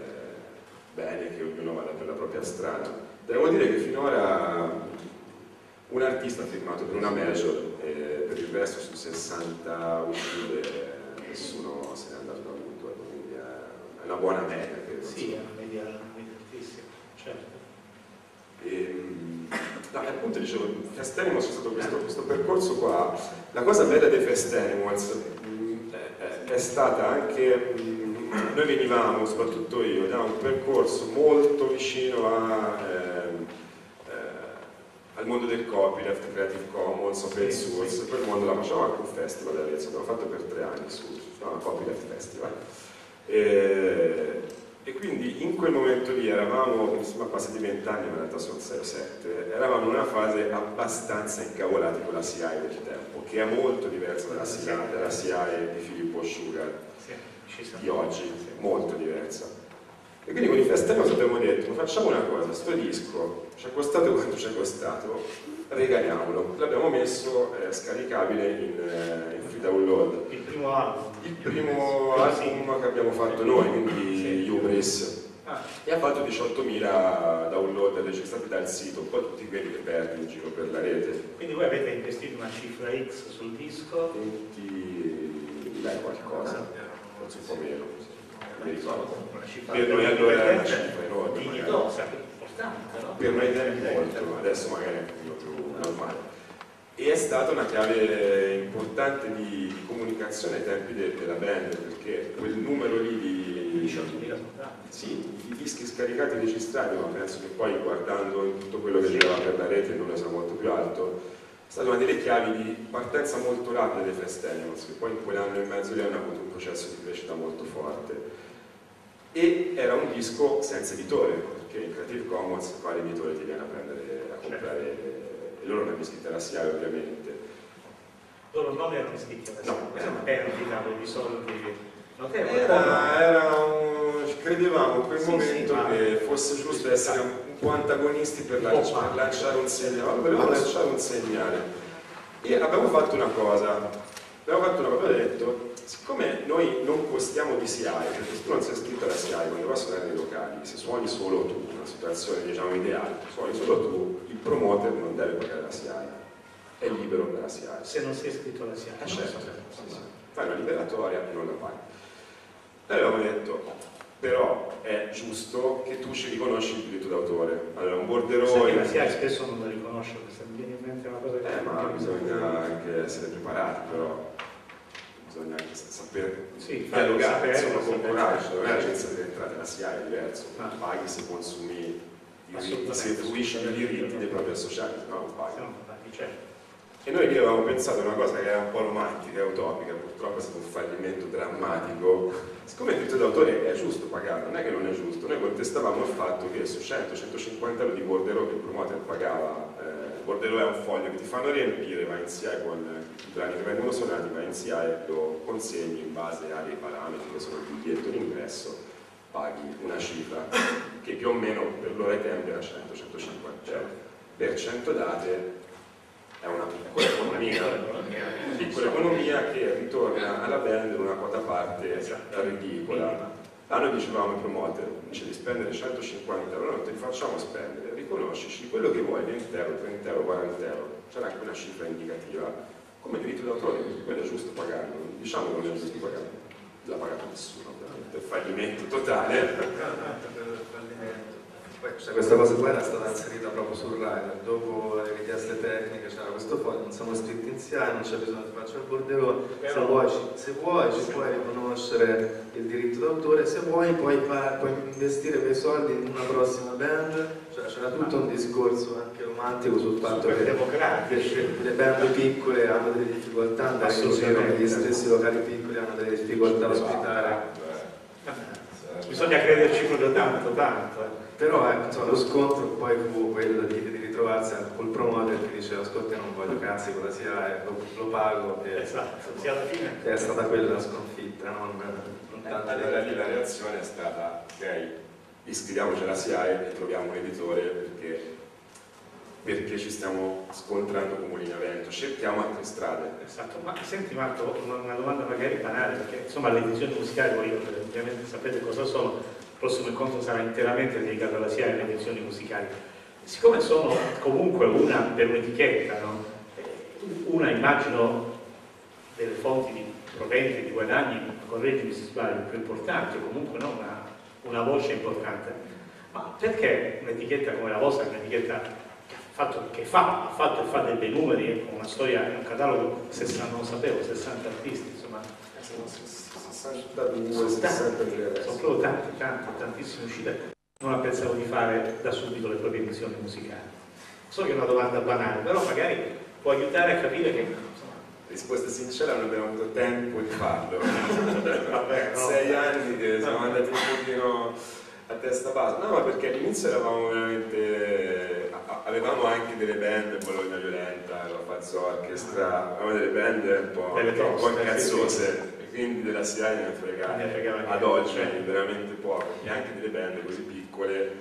bene che ognuno vada per la propria strada. Devo dire che finora un artista ha firmato per una major e per il resto su sessanta uscite nessuno se n'è andato da un due, quindi è una buona media. Credo. Sì, è una media, media altissima, certo. E, no, appunto dicevo, Fast Animals c'è stato questo, questo percorso qua. La cosa bella dei Fast Animals mh, è, è stata anche, mh, noi venivamo, soprattutto io, da un percorso molto vicino a, ehm, eh, al mondo del copyleft, Creative Commons, open source, quel mondo là, facciamo anche un festival a Arezzo, abbiamo fatto per tre anni su, si chiama Copyleft Festival. E, E quindi in quel momento lì eravamo, insomma passati vent'anni, ma in realtà sono sei o sette, eravamo in una fase abbastanza incavolati con la C I del tempo, che è molto diversa dalla C I, dalla C I di Filippo Sugar di oggi, molto diversa. E quindi con i Fast Animals abbiamo detto, ma facciamo una cosa, sto disco ci è costato quanto ci è costato, regaliamolo. L'abbiamo messo eh, scaricabile in, eh, in free download. Il primo album. Il primo album che abbiamo fatto noi, quindi Hubris, ah. E ha fatto diciottomila download registrati dal sito, un po' tutti quelli che perdi in giro per la rete. Quindi voi avete investito una cifra X sul disco? venti, beh, qualcosa, forse un po' meno, non mi ricordo. Per per noi allora è una cifra enorme. Dignitosa, importante, no? Per noi è molto, adesso magari è un po' più normale. E è stata una chiave importante di, di comunicazione ai tempi de, della band, perché quel numero lì di diciottomila sono tanti. Sì, di dischi scaricati e registrati, ma penso che poi guardando tutto quello che girava per la rete il numero sarà molto più alto, è stata una delle chiavi di partenza molto rapida dei Fast Animals, che poi in quell'anno e mezzo lì hanno avuto un processo di crescita molto forte. E era un disco senza editore, perché in Creative Commons quale editore ti viene a prendere, a comprare, e loro non hanno iscritti alla S I A I ovviamente. Loro non erano iscritti alla S I A I, no, questa è una perdita di soldi notevole. Era, era un, credevamo in quel Sì, momento sì, che fosse giusto essere un po' antagonisti per, lancia, per lanciare un segnale, volevamo lanciare un segnale e abbiamo fatto una cosa, abbiamo fatto una cosa, abbiamo detto, siccome noi non costiamo di S I A E, perché se tu non sei iscritto alla S I A E, quando vai a suonare nei locali, se suoni solo tu, una situazione diciamo ideale, suoni solo tu, il promoter non deve pagare la S I A E, è libero dalla S I A E. Se non sei iscritto alla S I A E, Certo, non so se... fai una liberatoria e non la paghi. Noi avevamo detto, però è giusto che tu ci riconosci il diritto d'autore. Allora un borderone... La S I A E spesso non la riconosce, questa mi viene in mente una cosa che... Eh, ma bisogna anche essere preparati, però bisogna anche sapere sì, dialogare, insomma, sapere, con coraggio, non è l'agenzia delle entrate, la S I A E è diverso, ah. paghi se consumi diritti, se fruisci i diritti dei propri associati, se no non paghi. Se no non paghi, certo. E noi lì avevamo pensato a una cosa che era un po' romantica e utopica, purtroppo è stato un fallimento drammatico. Siccome il diritto d'autore è giusto pagarlo, non è che non è giusto, noi contestavamo il fatto che su cento centocinquanta euro di bordello che il promoter pagava, eh, il bordello è un foglio che ti fanno riempire, vai in S I A E con i brani che vengono suonati, vai in S I A E, lo consegni in base ai parametri che sono il biglietto d'ingresso, paghi una cifra che più o meno per loro ai tempi era cento centocinquanta euro. Per cento date è una piccola economia, una piccola economia che ritorna alla band in una quota parte ridicola. Là noi dicevamo ai promoter, invece di spendere centocinquanta euro, non te li facciamo spendere, riconoscici quello che vuoi, venti euro, trenta euro, quaranta euro, c'era anche una cifra indicativa, come diritto d'autore, perché quello è giusto pagarlo, diciamo che non è giusto pagarlo, l'ha pagato nessuno, ovviamente, fallimento totale. Questa cosa qua era stata inserita proprio sul rider, dopo le richieste tecniche c'era questo foglio, non siamo iscritti in S I A E, non c'è bisogno di farci il bordello, se vuoi, se vuoi ci puoi riconoscere il diritto d'autore, se vuoi puoi, puoi investire quei soldi in una prossima band, cioè c'era tutto un discorso anche romantico sul fatto che le band piccole hanno delle difficoltà, andare a che gli stessi locali piccoli hanno delle difficoltà a ospitare. Bisogna crederci proprio tanto, tanto. Eh. Però eh, insomma, lo scontro poi fu quello di, di ritrovarsi col promoter che diceva ascolta non voglio cazzi con la S I A E, lo, lo pago e esatto, sì, alla fine è stata quella la sconfitta, non, non tanto. Allora lì la reazione è stata ok, iscriviamoci alla S I A E e troviamo un editore perché, perché ci stiamo scontrando con Molinavento, cerchiamo altre strade. Esatto, ma senti Marco, una domanda magari banale, perché insomma le edizioni musicali voi ovviamente sapete cosa sono. Il prossimo incontro sarà interamente dedicato alla S I A E alle edizioni musicali. Siccome sono comunque una per un'etichetta, no? Una immagino delle fonti di proventi, di guadagni, correggimi se sbaglio, più importanti, o comunque no? una, una voce importante. Ma perché un'etichetta come la vostra, un'etichetta che, fatto, che fa, ha fatto e fa dei bei numeri, con una storia, un catalogo, sessanta, non sapevo, sessanta artisti, insomma, sessantadue, sessantatré, sono proprio tanti, tanti, tantissime uscite. Non ha pensato di fare da subito le proprie edizioni musicali. So che è una domanda banale, però magari può aiutare a capire che insomma... Risposta sincera, non abbiamo avuto tempo di farlo. Vabbè, no. Sei anni che siamo andati un pochino a testa bassa. No, ma perché all'inizio eravamo veramente... avevamo anche delle band, Bologna Violenta, la Fazz Orchestra, avevamo delle band un po', un po' incazzose. Quindi della S I A E ne fregava ad oggi veramente poco, e anche delle band così piccole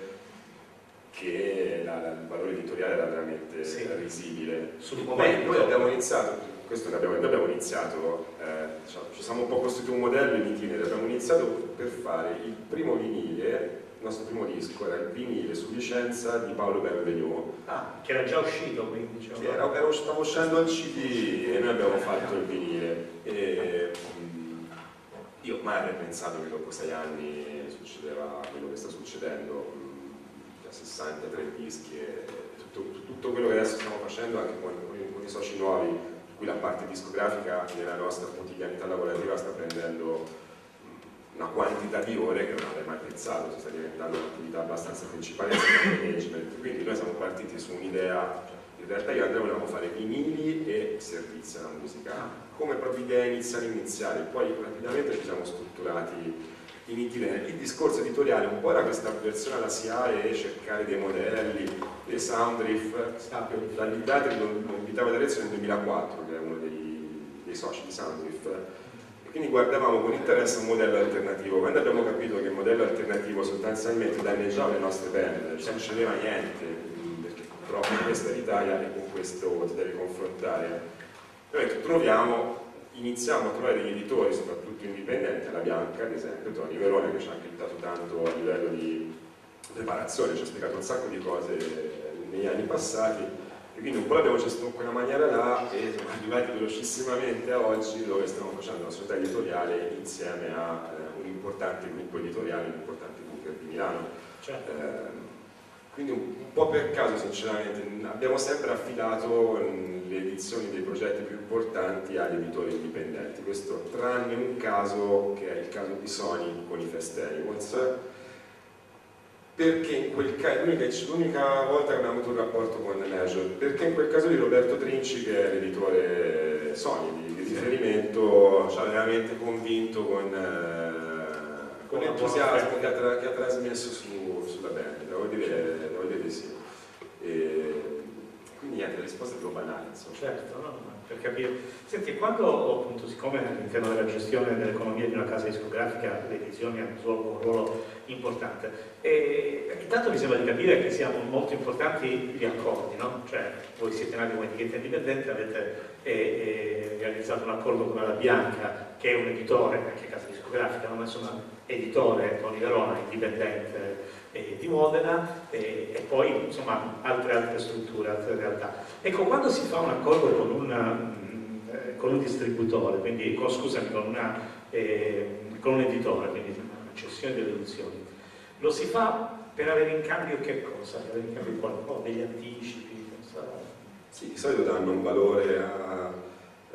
che la, la, il valore editoriale era veramente sì. risibile. Sul momento noi abbiamo iniziato, questo ne abbiamo, noi abbiamo iniziato, eh, diciamo, ci siamo un po' costruito un modello in itinere, abbiamo iniziato per fare il primo vinile, il nostro primo disco era il vinile su licenza di Paolo Benvenu. Ah, che era già uscito quindi. Diciamo. Sì, era, era, stavo uscendo al C D e noi abbiamo fatto il vinile. E, io mai avrei pensato che dopo sei anni succedeva quello che sta succedendo, da sessantatré dischi e tutto, tutto quello che adesso stiamo facendo anche con, con, i, con i soci nuovi, in cui la parte discografica nella nostra quotidianità lavorativa sta prendendo una quantità di ore che non avrei mai pensato, si sta diventando un'attività abbastanza principale del management, quindi noi siamo partiti su un'idea. In realtà io e Andrea volevamo fare vinili e servizi alla musica, come proprio idea iniziale iniziale, poi rapidamente ci siamo strutturati in itinere. Il discorso editoriale un po' era questa avversione alla S I A E, cercare dei modelli, dei Soundriff. L'ho invitato alla lezione nel duemilaquattro, che è uno dei, dei soci di Soundriff, e quindi guardavamo con interesse un modello alternativo. Quando abbiamo capito che il modello alternativo sostanzialmente danneggiava le nostre band, non succedeva niente, perché purtroppo questa è l'Italia e con questo ti devi confrontare, noi troviamo, iniziamo a trovare degli editori, soprattutto indipendenti, alla Bianca ad esempio, Tony Verone, che ci ha anche aiutato tanto a livello di preparazione, ci ha spiegato un sacco di cose negli anni passati, e quindi un po' l'abbiamo gestito in quella maniera là e siamo arrivati velocissimamente a oggi, dove stiamo facendo una società editoriale insieme a eh, un importante gruppo editoriale, un importante gruppo di Milano. Certo. Eh, quindi un, un po' per caso sinceramente abbiamo sempre affidato le edizioni dei progetti più importanti agli editori indipendenti, questo tranne un caso che è il caso di Sony con i Fast Animals, perché in quel caso, l'unica volta che abbiamo avuto un rapporto con Major, perché in quel caso di Roberto Trinci, che è l'editore Sony di, di riferimento, ci ha veramente convinto con, eh, con l'entusiasmo che, che ha trasmesso su, sulla band, devo dire, devo dire di sì. E, quindi niente, la risposta è proprio banale, insomma. Certo, no, no, per capire. Senti, quando appunto, siccome all'interno della gestione dell'economia di una casa discografica le edizioni svolgono un ruolo importante, e intanto mi sembra di capire che siano molto importanti gli accordi, no? Cioè, voi siete nati come etichetta indipendente, avete eh, eh, realizzato un accordo con la Bianca, che è un editore, anche casa discografica, ma insomma editore, Tony Verona, indipendente, eh, di Modena, eh, e poi insomma altre altre strutture, altre realtà. Ecco, quando si fa un accordo con, una, eh, con un distributore, quindi con, scusami, con, una, eh, con un editore, quindi una cessione delle edizioni, lo si fa per avere in cambio che cosa? Per avere in cambio qualcosa, degli anticipi? Sì, di solito danno un valore a, eh,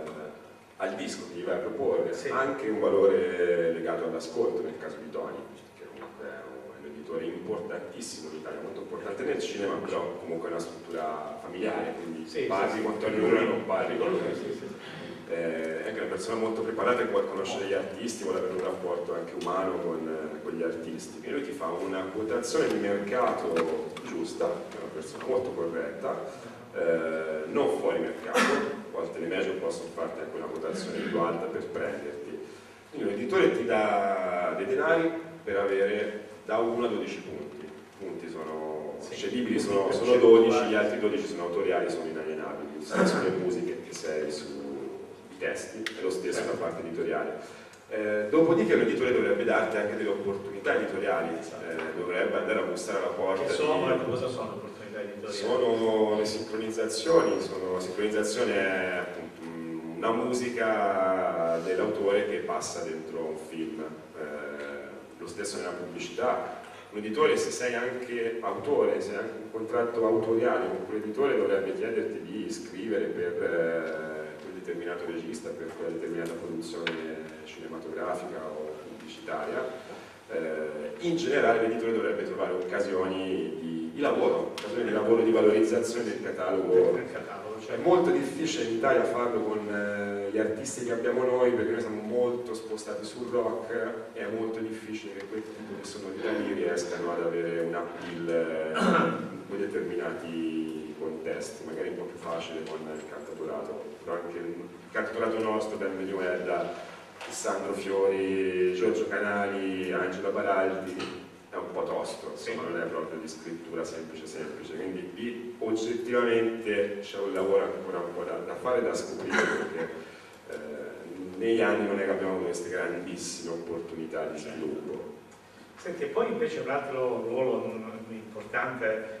al disco che gli vai a proporre, sì. Anche un valore legato all'ascolto, nel caso di Tony, che comunque è un, un editore importantissimo in Italia, molto importante nel cinema, però comunque è una struttura familiare, quindi sì, parli sì, con Tony Verona, non parli con lui. Sì, sì. Eh, è anche una persona molto preparata che vuole conoscere gli artisti, vuole avere un rapporto anche umano con, eh, con gli artisti, e lui ti fa una quotazione di mercato giusta, è una persona molto corretta, eh, non fuori mercato, a volte le major possono farti anche una quotazione più alta per prenderti, quindi l'editore ti dà dei denari per avere da uno a dodici punti, i punti sono cedibili, sono, sono dodici, gli altri dodici sono autoriali, sono inalienabili, sia sulle musiche che sei sui testi, è lo stesso da parte editoriale. Eh, dopodiché l'editore dovrebbe darti anche delle opportunità editoriali, eh, dovrebbe andare a bussare alla porta. Che sono, di... cosa sono le opportunità editoriali? Sono le sincronizzazioni, sono, la sincronizzazione è appunto una musica dell'autore che passa dentro un film, eh, lo stesso nella pubblicità. Un editore, se sei anche autore, se hai anche un contratto autoriale con quell'editore, dovrebbe chiederti di scrivere per eh, quel determinato regista, per quella determinata produzione cinematografica o pubblicitaria. Eh, in generale l'editore dovrebbe trovare occasioni di, di lavoro, occasioni di lavoro di valorizzazione del catalogo. Del catalogo cioè. È molto difficile in Italia farlo con eh, gli artisti che abbiamo noi, perché noi siamo molto spostati sul rock e è molto difficile che quel tipo di sonorità lì riescano ad avere un appeal eh, in quei determinati contesti, magari un po' più facile con il cantautorato, però anche il cantautorato nostro, Ben Menueda, Sandro Fiori, Giorgio Canali, Angela Baraldi, è un po' tosto, insomma, non è proprio di scrittura semplice semplice, quindi lì oggettivamente c'è un lavoro ancora un po' da, da fare, da scoprire, perché eh, negli anni non è che abbiamo queste grandissime opportunità di sviluppo. Senti, e poi invece un altro ruolo importante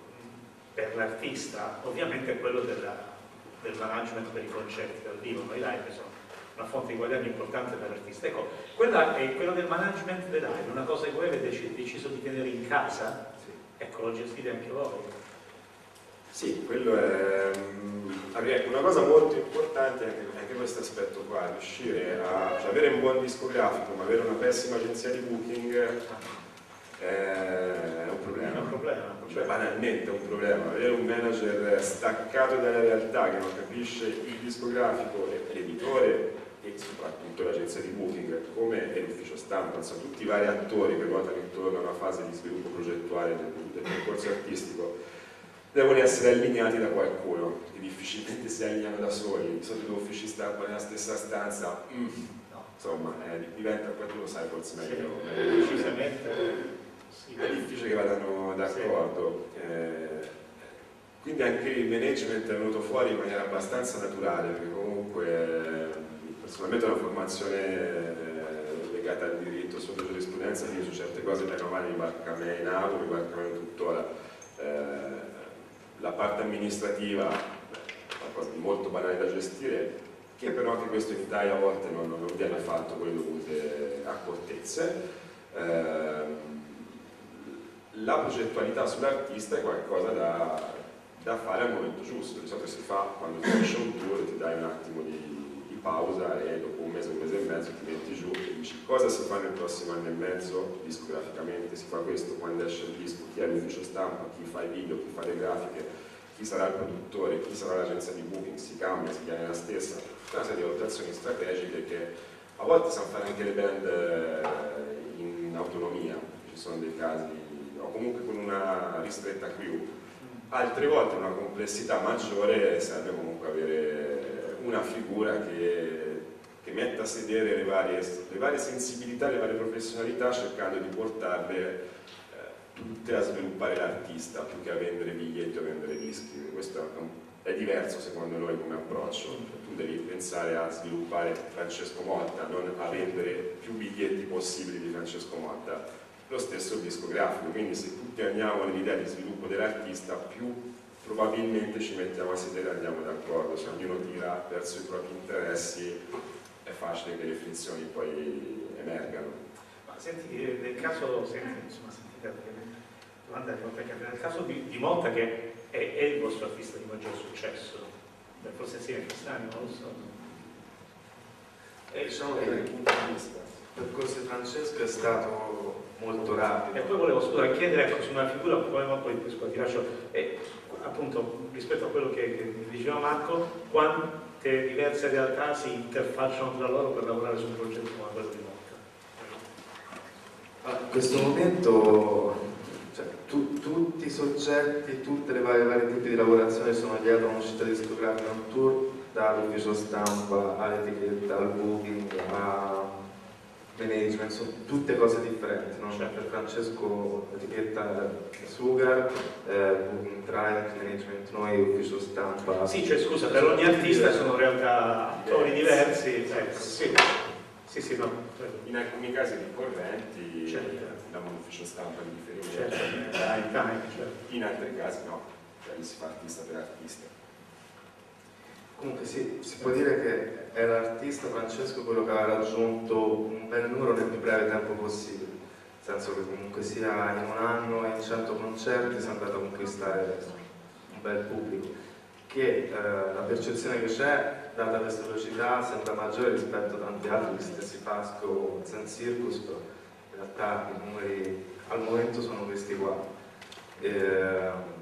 per l'artista, ovviamente è quello della, del management per i concerti dal vivo, noi live sono una fonte di guadagno importante per l'artista. Ecco, quella è quello del management dei live, una cosa che voi avete deciso di tenere in casa, sì. Ecco, lo gestite anche voi. Sì, quello è una cosa molto importante, anche, anche questo aspetto qua, riuscire a cioè, avere un buon discografico ma avere una pessima agenzia di booking è un problema. È un problema. Cioè, banalmente è un problema, avere un manager staccato dalla realtà che non capisce il discografico e l'editore e soprattutto l'agenzia di booking, come è l'ufficio stampa, insomma tutti i vari attori che ruotano intorno a una fase di sviluppo progettuale del, del percorso artistico, devono essere allineati da qualcuno, che difficilmente si allineano da soli. Sono due uffici stampa nella stessa stanza, mm, no. Insomma, eh, diventa, poi tu lo sai forse meglio. Sì, precisamente. Sì. È difficile che vadano d'accordo. Sì. Eh, quindi anche il management è venuto fuori in maniera abbastanza naturale, perché comunque personalmente ho una formazione eh, legata al diritto, sotto giurisprudenza, quindi su certe cose meno male mi barca a me in auto, mi barca a me tuttora. Eh, la parte amministrativa è qualcosa di molto banale da gestire, che però anche questo in Italia a volte non, non viene fatto con le dovute accortezze. Eh, la progettualità sull'artista è qualcosa da, da fare al momento giusto, di solito si fa quando finisce un tour, ti dai un attimo di, di pausa e dopo un mese, un mese e mezzo ti metti giù e dici cosa si fa nel prossimo anno e mezzo discograficamente, si fa questo, quando esce il disco, chi è l'ufficio stampa, chi fa i video, chi fa le grafiche, chi sarà il produttore, chi sarà l'agenzia di booking, si cambia, si tiene la stessa, tutta una serie di valutazioni strategiche che a volte sanno fare anche le band in autonomia, ci sono dei casi o comunque con una ristretta crew, altre volte una complessità maggiore serve comunque avere una figura che, che metta a sedere le varie, le varie sensibilità, le varie professionalità, cercando di portarle eh, tutte a sviluppare l'artista più che a vendere biglietti o a vendere dischi. Questo è, è diverso secondo noi come approccio. Tu devi pensare a sviluppare Francesco Motta, non a vendere più biglietti possibili di Francesco Motta. Lo stesso il discografico, quindi se tutti andiamo nell'idea di sviluppo dell'artista, più probabilmente ci mettiamo a sedere e andiamo d'accordo. Se ognuno tira verso i propri interessi è facile che le frizioni poi emergano. Ma senti, nel caso, senti, insomma, sentite, domanda perché nel caso di, di Motta, che è, è il vostro artista di maggior successo, beh, forse sì, è quest'anno, non lo so. E diciamo che dal punto di vista il percorso di Francesco è stato molto rapido. E poi volevo scusa, chiedere ecco, su una figura, poi, poi scusa, ti lascio, e, appunto rispetto a quello che, che diceva Marco, quante diverse realtà si interfacciano tra loro per lavorare su un progetto come quello di Motta? In questo momento cioè, tu, tutti i soggetti, tutte le varie, varie tipi di lavorazione sono dietro a un'uscita discografica, un tour, dall'ufficio stampa all'etichetta, al booking, a management, sono tutte cose differenti, no? Cioè, per Francesco l'etichetta è Sugar, eh, booking track, management noi, ufficio stampa. Sì, cioè scusa, per ogni artista sono realtà attori diversi, ecco, sì, sì, sì, no. In alcuni casi ricorrenti certo. abbiamo un ufficio stampa di riferimento, certo. Dai, dai, certo. In altri casi no, cioè lì si fa artista per artista. Comunque sì, si può dire che era l'artista Francesco quello che aveva raggiunto un bel numero nel più breve tempo possibile, nel senso che comunque sia in un anno e in cento concerti si è andato a conquistare un bel pubblico, che eh, la percezione che c'è, data questa velocità, sembra maggiore rispetto a tanti altri, gli stessi Fasco o Zen Circus, però in realtà i numeri al momento sono questi qua. E,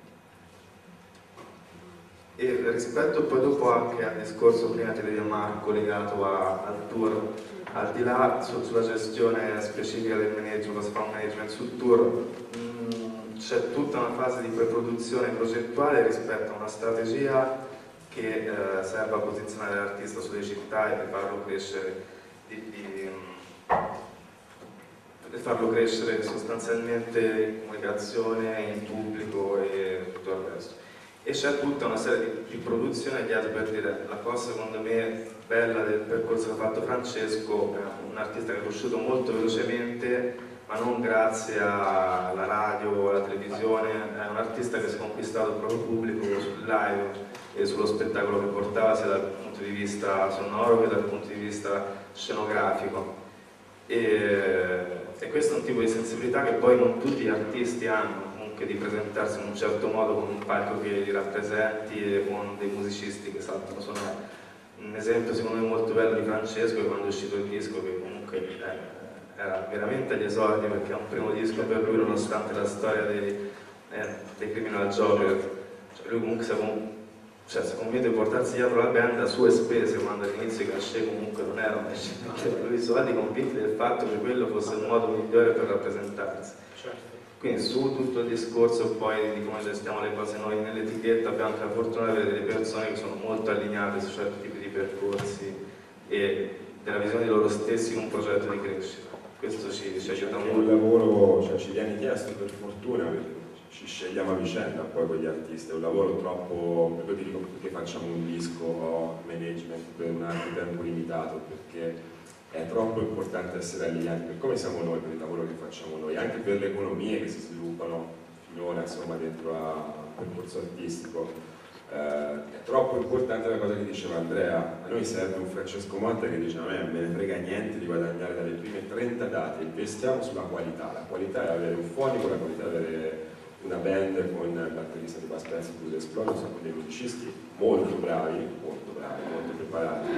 E rispetto poi dopo anche al discorso prima che di Marco legato a, al tour, al di là su, sulla gestione specifica del management, cosa fa un management sul tour, c'è tutta una fase di preproduzione progettuale rispetto a una strategia che eh, serve a posizionare l'artista sulle città e farlo crescere, di, di, di farlo crescere sostanzialmente in comunicazione, in pubblico e tutto il resto. E c'è tutta una serie di, di produzioni dietro, per dire, la cosa secondo me bella del percorso che ha fatto Francesco, è un artista che è cresciuto molto velocemente, ma non grazie alla radio o alla televisione, è un artista che si è conquistato il proprio pubblico sul live e sullo spettacolo che portava, sia dal punto di vista sonoro che dal punto di vista scenografico. E, e questo è un tipo di sensibilità che poi non tutti gli artisti hanno, di presentarsi in un certo modo con un palco che li rappresenti e con dei musicisti che saltano suonare. Un esempio secondo me molto bello di Francesco è quando è uscito il disco, che comunque eh, era veramente agli esordi perché è un primo disco per lui nonostante la storia dei, eh, dei Criminal Joker. Cioè, lui comunque si è, cioè, si è convinto di portarsi dietro la band a sue spese, quando all'inizio i cachet comunque non erano, lui soldi convinti del fatto che quello fosse il modo migliore per rappresentarsi. Certo. Quindi su tutto il discorso poi di come gestiamo le cose noi nell'etichetta abbiamo anche la fortuna di avere delle persone che sono molto allineate su certi tipi di percorsi e della visione di loro stessi con un progetto di crescita. Questo ci, ci aiuta molto. Il lavoro, cioè, ci viene chiesto per fortuna, perché ci scegliamo a vicenda poi con gli artisti, è un lavoro troppo, proprio ti dico perché facciamo un disco o management per un arco di tempo limitato, perché è troppo importante essere allineati per come siamo noi, per il lavoro che facciamo noi, anche per le economie che si sviluppano finora insomma dentro a percorso artistico. Eh, è troppo importante la cosa che diceva Andrea, a noi serve un Francesco Motta che dice a me non me ne frega niente di guadagnare dalle prime trenta date, investiamo sulla qualità, la qualità è avere un fonico, la qualità è avere una band con il batterista di Bass Spencer, Blues Explosion, sono dei musicisti molto bravi, molto bravi, molto preparati,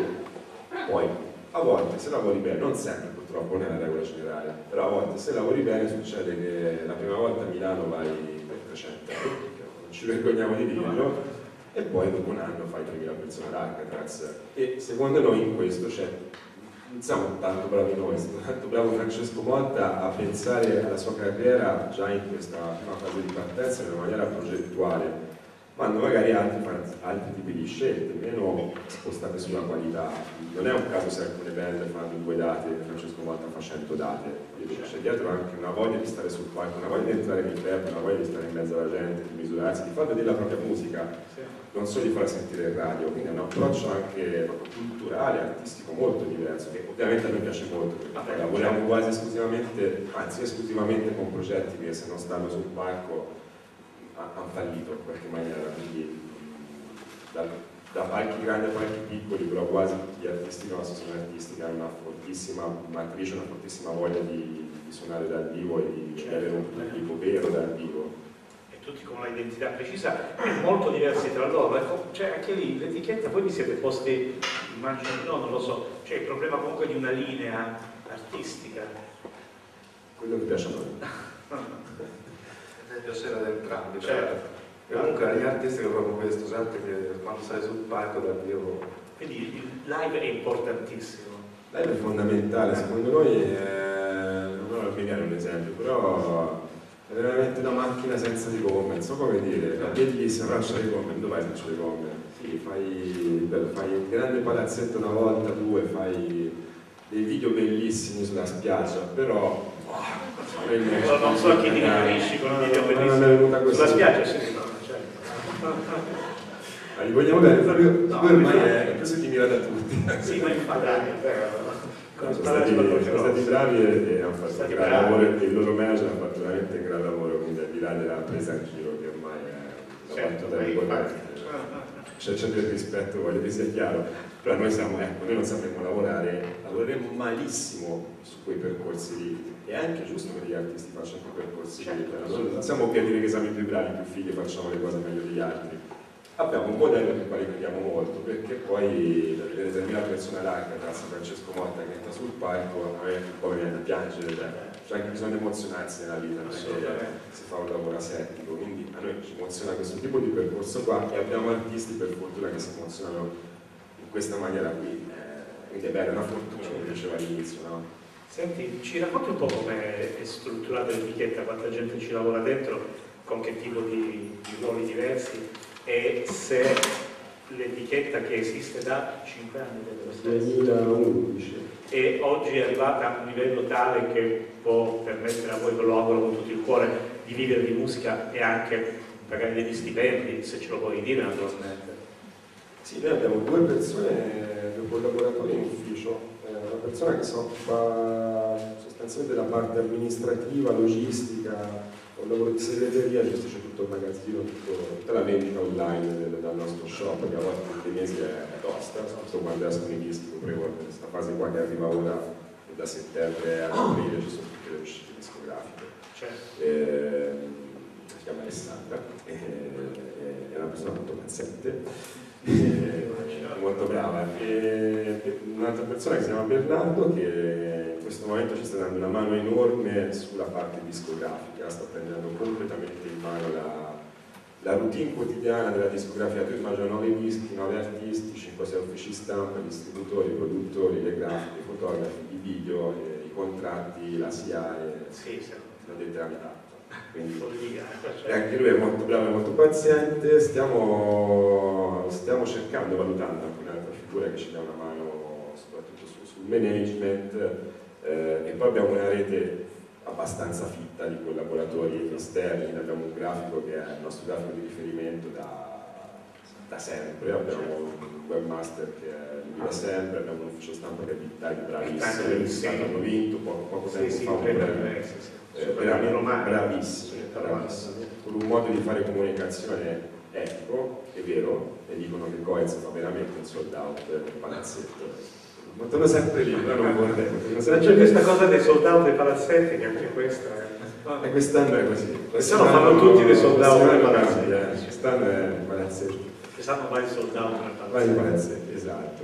poi a volte se lavori bene, non sempre purtroppo non è la regola generale, però a volte se lavori bene succede che la prima volta a Milano vai per trecento euro, non ci vergogniamo di dirlo, e poi dopo un anno fai tremila persone ad Alcatraz. E secondo noi in questo c'è, non siamo tanto bravi noi, siamo tanto bravo Francesco Motta a pensare alla sua carriera già in questa prima fase di partenza in una maniera progettuale, quando magari altri fanno altri tipi di scelte, meno spostate sulla qualità. Non è un caso se alcune band fanno due date e Francesco Motta fa cento date, c'è dietro anche una voglia di stare sul palco, una voglia di entrare in club, una voglia di stare in mezzo alla gente, di misurarsi, di far vedere la propria musica, non solo di farla sentire in radio, quindi è un approccio anche proprio culturale, artistico molto diverso, che ovviamente a noi piace molto, perché lavoriamo quasi esclusivamente, anzi esclusivamente con progetti che se non stanno sul palco hanno fallito in qualche maniera, quindi da, da palchi grandi a palchi piccoli, però quasi tutti gli artisti nostri sono artisti che hanno una fortissima matrice, una fortissima voglia di, di suonare dal vivo e di, certo, di avere un pubblico vero dal vivo. E tutti con un'identità precisa, molto diversi tra loro, ecco, cioè anche lì l'etichetta poi vi siete posti, immagino, no, non lo so, c'è il problema comunque di una linea artistica. Quello che piace a noi. Deve piacere ad entrambi, certo. E comunque la linea artistica è proprio questo, certo che quando sei sul palco dal vivo. Quindi il live è importantissimo. Il live è fondamentale, secondo noi è, non voglio venire un esempio, però è veramente una macchina senza di gomme, non so come dire, è bellissima, braccia di gomme, dove vai braccia di gomme? Sì, fai, fai un grande palazzetto una volta, due, fai dei video bellissimi sulla spiaggia, però No, non so a chi ti riferisci con un video bellissimo sulla spiaggia, sì, no, certo. Ma li vogliamo bene, Fabio? No, ormai è questo ti mira da tutti. Sì, ma infatti sono stati, sono stati bravi e, e hanno fatto un gran lavoro, e il loro manager ha fatto veramente un gran lavoro, quindi al di là della presa in giro che ormai è una battuta di corrente, c'è del rispetto, voglio che sia chiaro, però noi siamo, ecco, noi non sapremo lavorare, lavoreremo malissimo su quei percorsi lì. È anche giusto che gli artisti facciano quei percorsi lì, non siamo qui a dire che siamo i più bravi, i più fighi e facciamo le cose meglio degli altri. Abbiamo un modello nel quale crediamo molto, perché poi da vedere tremila persone all'Alcatraz, Francesco Motta che entra sul palco, a me un po' mi viene da piangere, c'è anche bisogno di emozionarsi nella vita, perché si fa un lavoro asettico, quindi a noi ci emoziona questo tipo di percorso qua e abbiamo artisti per fortuna che si emozionano in questa maniera qui, quindi è bella, è una fortuna, come diceva all'inizio, no? Senti, ci racconti un po' come è strutturata l'etichetta, quanta gente ci lavora dentro, con che tipo di, di ruoli diversi, e se l'etichetta che esiste da cinque anni duemilaundici e oggi è arrivata a un livello tale che può permettere a voi, che lo auguro con tutto il cuore, di vivere di musica e anche pagare degli stipendi, se ce lo puoi dire naturalmente. Sì, noi abbiamo due persone, due collaboratori in ufficio, eh, una persona che si occupa sostanzialmente della parte amministrativa, logistica, un lavoro di segreteria, gestisce tutto il magazzino, tutto, tutta la vendita online del, dal nostro shop, che a volte tutti i mesi è tosta, soprattutto quando escono i dischi, prego, questa fase qua che arriva ora, da settembre ad aprile ci sono tutte le uscite discografiche. Certo. Eh, si chiama Alessandra, eh, è una persona molto paziente, eh, molto brava. E un'altra persona che si chiama Bernardo, che in questo momento ci sta dando una mano enorme sulla parte discografica, sta prendendo completamente in mano la, la routine quotidiana della discografia. Tu immagini nove dischi, nove artisti, cinque sei uffici stampa, distributori, produttori, le grafiche, i fotografi, i video, eh, i contratti, la S I A E, sì, sì. la determinata. quindi e anche lui è molto bravo e molto paziente. Stiamo, stiamo cercando, valutando anche un'altra figura che ci dà una mano soprattutto su, sul management, eh, e poi abbiamo una rete abbastanza fitta di collaboratori esterni. Abbiamo un grafico che è il nostro grafico di riferimento da, da sempre, abbiamo un webmaster che è lui da sempre, abbiamo un ufficio stampa che è Bittag, bravissimo, sì, hanno vinto poco, poco tempo sì, sì, fa un premio, premio, eh, sì, sì. eh, veramente bravissimi, bravissimi, con un modo di fare comunicazione etico, è vero, e dicono che Coez fa veramente un sold out nel palazzetto. Montano sempre lì, però non vorrei. C'è questa cosa dei sold out dei palazzetti, che anche questa è... E quest'anno è così. Quest'anno fanno tutti dei sold out nei palazzetti. Eh, quest'anno è nei palazzetti. Quest'anno vai sold out nel palazzetto. Vai nei palazzetti, esatto.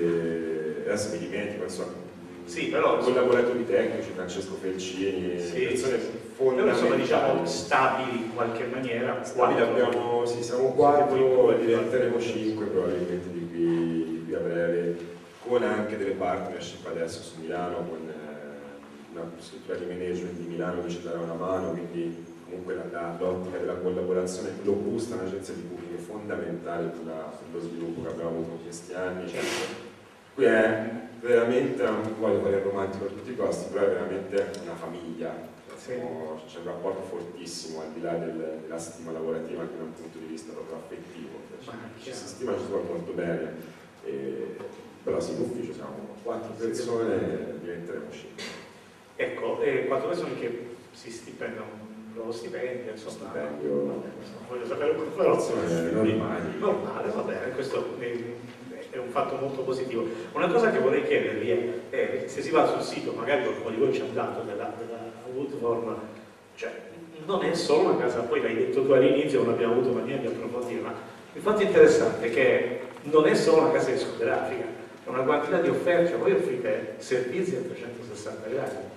E adesso mi dimentico, insomma, sì, però collaboratori tecnici, Francesco Felcini, sì, persone sì. fondamentali. Insomma, diciamo stabili in qualche maniera. Stabili abbiamo, sì, siamo quattro e diventeremo cinque probabilmente di qui, di qui a breve, con anche delle partnership adesso su Milano, con eh, una struttura di management di Milano che ci darà una mano, quindi comunque l'ottica della collaborazione. Locusta, un'agenzia di booking fondamentale per, la, per lo sviluppo che abbiamo avuto in questi anni. Cioè, qui è veramente, non voglio fare il romantico a tutti i costi, però è veramente una famiglia. C'è un rapporto fortissimo al di là del, della stima lavorativa, anche da un punto di vista proprio affettivo. Cioè, ci si stima, ci si vuole molto bene. E, però sì, in ufficio siamo quattro persone e diventeremo cinque. Ecco, eh, quattro persone che si stipendiano lo stipendio, insomma, stipendio, no, non voglio sapere come, però è normale. normale, va bene, questo è un fatto molto positivo. Una cosa che vorrei chiedervi è, è se si va sul sito, magari qualcuno di voi ci ha dato della, della Woodform, cioè non è solo una casa, poi l'hai detto tu all'inizio, non abbiamo avuto maniera di approfondire, ma il fatto interessante è che non è solo una casa discografica, è una quantità di offerte, cioè voi offrite servizi a trecentosessanta gradi.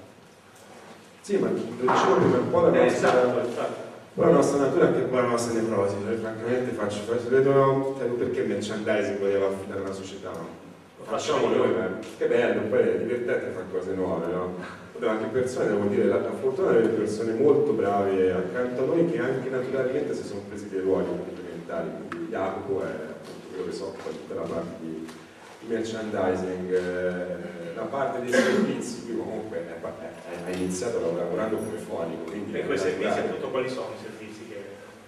Sì, ma lo dicevo prima, un po' la nostra, eh, esatto, esatto. la nostra natura che è poi la nostra nevrosi, cioè, francamente faccio, faccio vedo, cioè, perché il merchandising voleva affidare una società, no? Lo facciamo noi, ma che bello, poi è divertente fare cose nuove, no? Però anche persone, devo dire, la, la fortuna di avere persone molto brave accanto a noi che anche naturalmente si sono presi dei ruoli complementari, quindi Jacopo è appunto quello che so, poi tutta la parte di merchandising, eh, la parte dei servizi, qui comunque ha iniziato lavorando come fonico, quindi e quei servizi appunto quali sono i servizi che...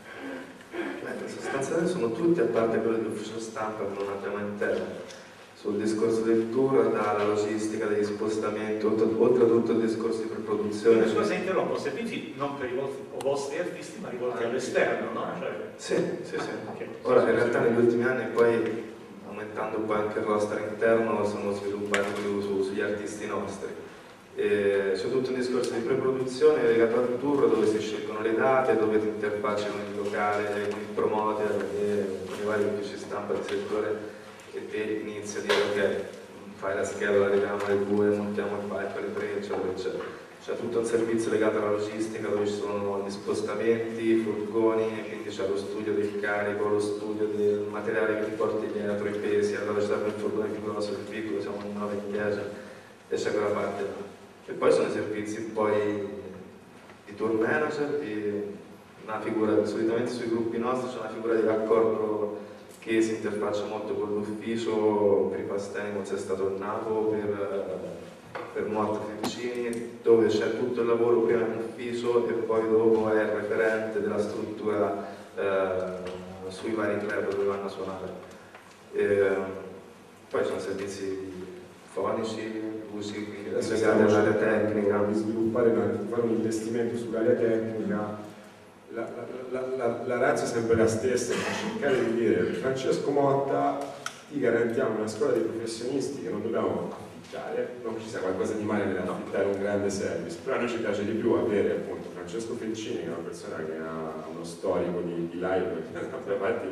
Beh, sostanzialmente sono tutti, a parte quello dell'ufficio stampa che non abbiamo interno. Sul discorso del tour, dalla logistica, degli spostamenti, oltre, oltre a tutto il discorso di preproduzione. Scusa, interrompo, servizi non per i vostri, vostri artisti, ma rivolti all'esterno, no? Cioè... Sì, sì, sì. Okay. Ora in realtà negli ultimi anni poi, aumentando poi anche il roster interno, siamo sviluppati più su, sugli artisti nostri. C'è tutto un discorso di preproduzione legato al tour dove si scelgono le date, dove ti interfacci con il locale, con il promoter e con i vari uffici stampa del settore, e te inizi a dire ok, fai la scheda, la arriviamo alle due, montiamo il palco alle tre, eccetera, eccetera. C'è tutto un servizio legato alla logistica dove ci sono gli spostamenti, i furgoni, quindi c'è lo studio del carico, lo studio del materiale che ti porti dietro, i pesi, allora c'è il furgone più grosso, più piccolo, siamo in nove in dieci e c'è quella parte là. E poi sono i servizi poi di tour manager, di una figura, solitamente sui gruppi nostri c'è una figura di raccordo che si interfaccia molto con l'ufficio. Per i Pastenimals è stato il nato per, per Morte Felcini, dove c'è tutto il lavoro prima in ufficio e poi dopo è il referente della struttura eh, sui vari club dove vanno a suonare. E, poi sono servizi fonici, musici, legati all'area tecnica. Di sviluppare, fare un investimento sull'area tecnica. La, la, la, la razza è sempre la stessa, cercare di dire Francesco Motta ti garantiamo una scuola di professionisti che non dobbiamo affittare, non che ci sia qualcosa di male nell'affittare un grande service, però a noi ci piace di più avere appunto Francesco Felcini, che è una persona che ha uno storico di, di live che ha fatti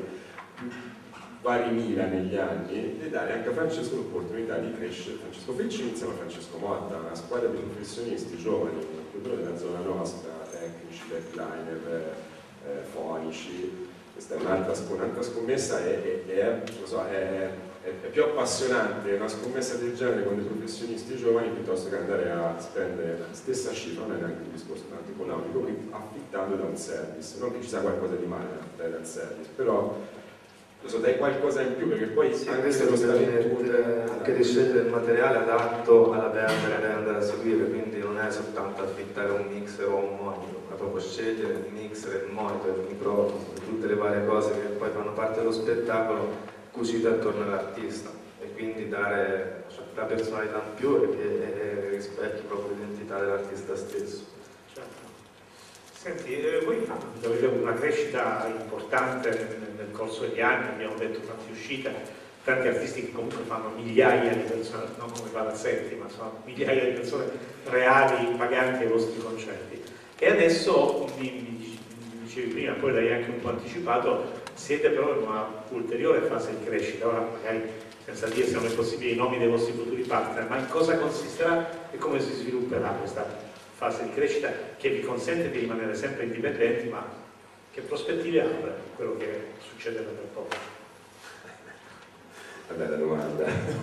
vari mila negli anni, e dare anche a Francesco l'opportunità di crescere. Francesco Felcini insieme a Francesco Motta, una squadra di professionisti giovani, soprattutto nella zona nostra, tecnici, backliner, eh, fonici, questa è un'altra un'altra scommessa, è, è, è, lo so, è, è, è più appassionante una scommessa del genere con dei professionisti giovani piuttosto che andare a spendere la stessa cifra, non è neanche un discorso tanto economico, affittando da un service, non che ci sia qualcosa di male affittare dal service, però lo so, dai qualcosa in più, perché poi sì, anche se lo scegliere, anche di scegliere il materiale adatto alla band che deve andare a seguire, quindi non è soltanto affittare un mixer o un monitor, ma proprio scegliere il mixer, il monitor, il microfono, tutte le varie cose che poi fanno parte dello spettacolo cucite attorno all'artista, e quindi dare cioè, la personalità in più e che rispecchi proprio l'identità dell'artista stesso. Senti, eh, voi avete avuto una crescita importante nel, nel corso degli anni, abbiamo detto tante uscite, tanti artisti che comunque fanno migliaia di persone, non come palazzetti, ma sono migliaia di persone reali, paganti ai vostri concerti. E adesso, mi, mi dicevi prima, poi l'hai anche un po' anticipato, siete però in una ulteriore fase di crescita, ora magari senza dire se non è possibile i nomi dei vostri futuri partner, ma in cosa consisterà e come si svilupperà questa fase di crescita che vi consente di rimanere sempre indipendenti, ma che prospettive apre quello che succede per poco? Una bella domanda.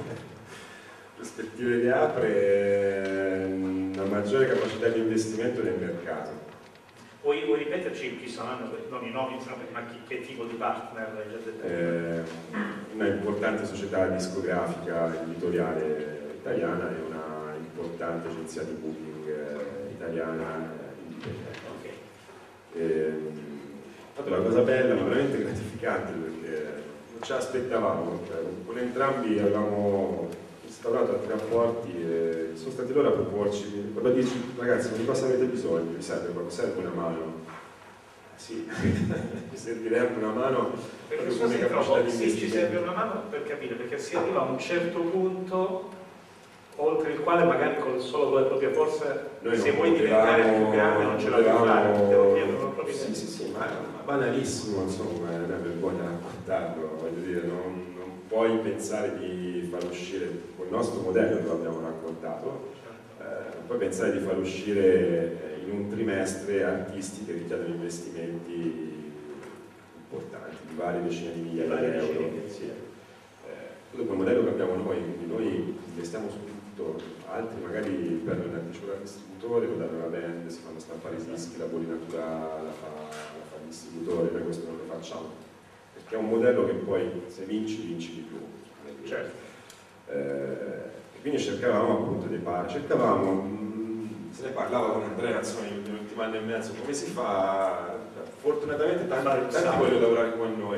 Prospettive che apre una maggiore capacità di investimento nel mercato. Vuoi, vuoi ripeterci chi saranno, non i nomi, ma chi, che tipo di partner hai già detto? Eh, una importante società discografica editoriale italiana e una importante agenzia di booking italiana indipendente. Okay. E, la cosa bella ma veramente gratificante, perché non ce l'aspettavamo, con entrambi avevamo instaurato altri rapporti e sono stati loro a proporci, proprio a dirci: ragazzi, di cosa avete bisogno? Vi serve proprio, serve una mano? Sì, mi servirebbe una mano perché so se trovo, sì, ci serve una mano per capire, perché si arriva a un certo punto oltre il quale magari con solo con le proprie forze, noi se vuoi diventare più grande non ce la puoi fare, te lo chiedono proprio. Sì, sì, sì, ma, ma banalissimo, insomma, non è vergogna raccontarlo, voglio dire, non, non puoi pensare di far uscire col nostro modello che l'abbiamo raccontato, eh, non puoi pensare di far uscire in un trimestre artisti che richiedono investimenti importanti, di varie decine di migliaia di euro. Sì. Eh, dopo il modello che abbiamo noi, quindi noi investiamo su altri magari perdono in anticipo dal distributore, lo danno alla band, si fanno stampare i dischi, la bollinatura la fa, la fa il distributore, noi questo non lo facciamo, perché è un modello che poi se vinci, vinci di più. Certo. Eh, e quindi cercavamo appunto dei pari, cercavamo, mh, se ne parlava con Andrea, insomma, nell'ultimo anno e mezzo, come si fa, fortunatamente tanti, tanti vogliono lavorare con noi,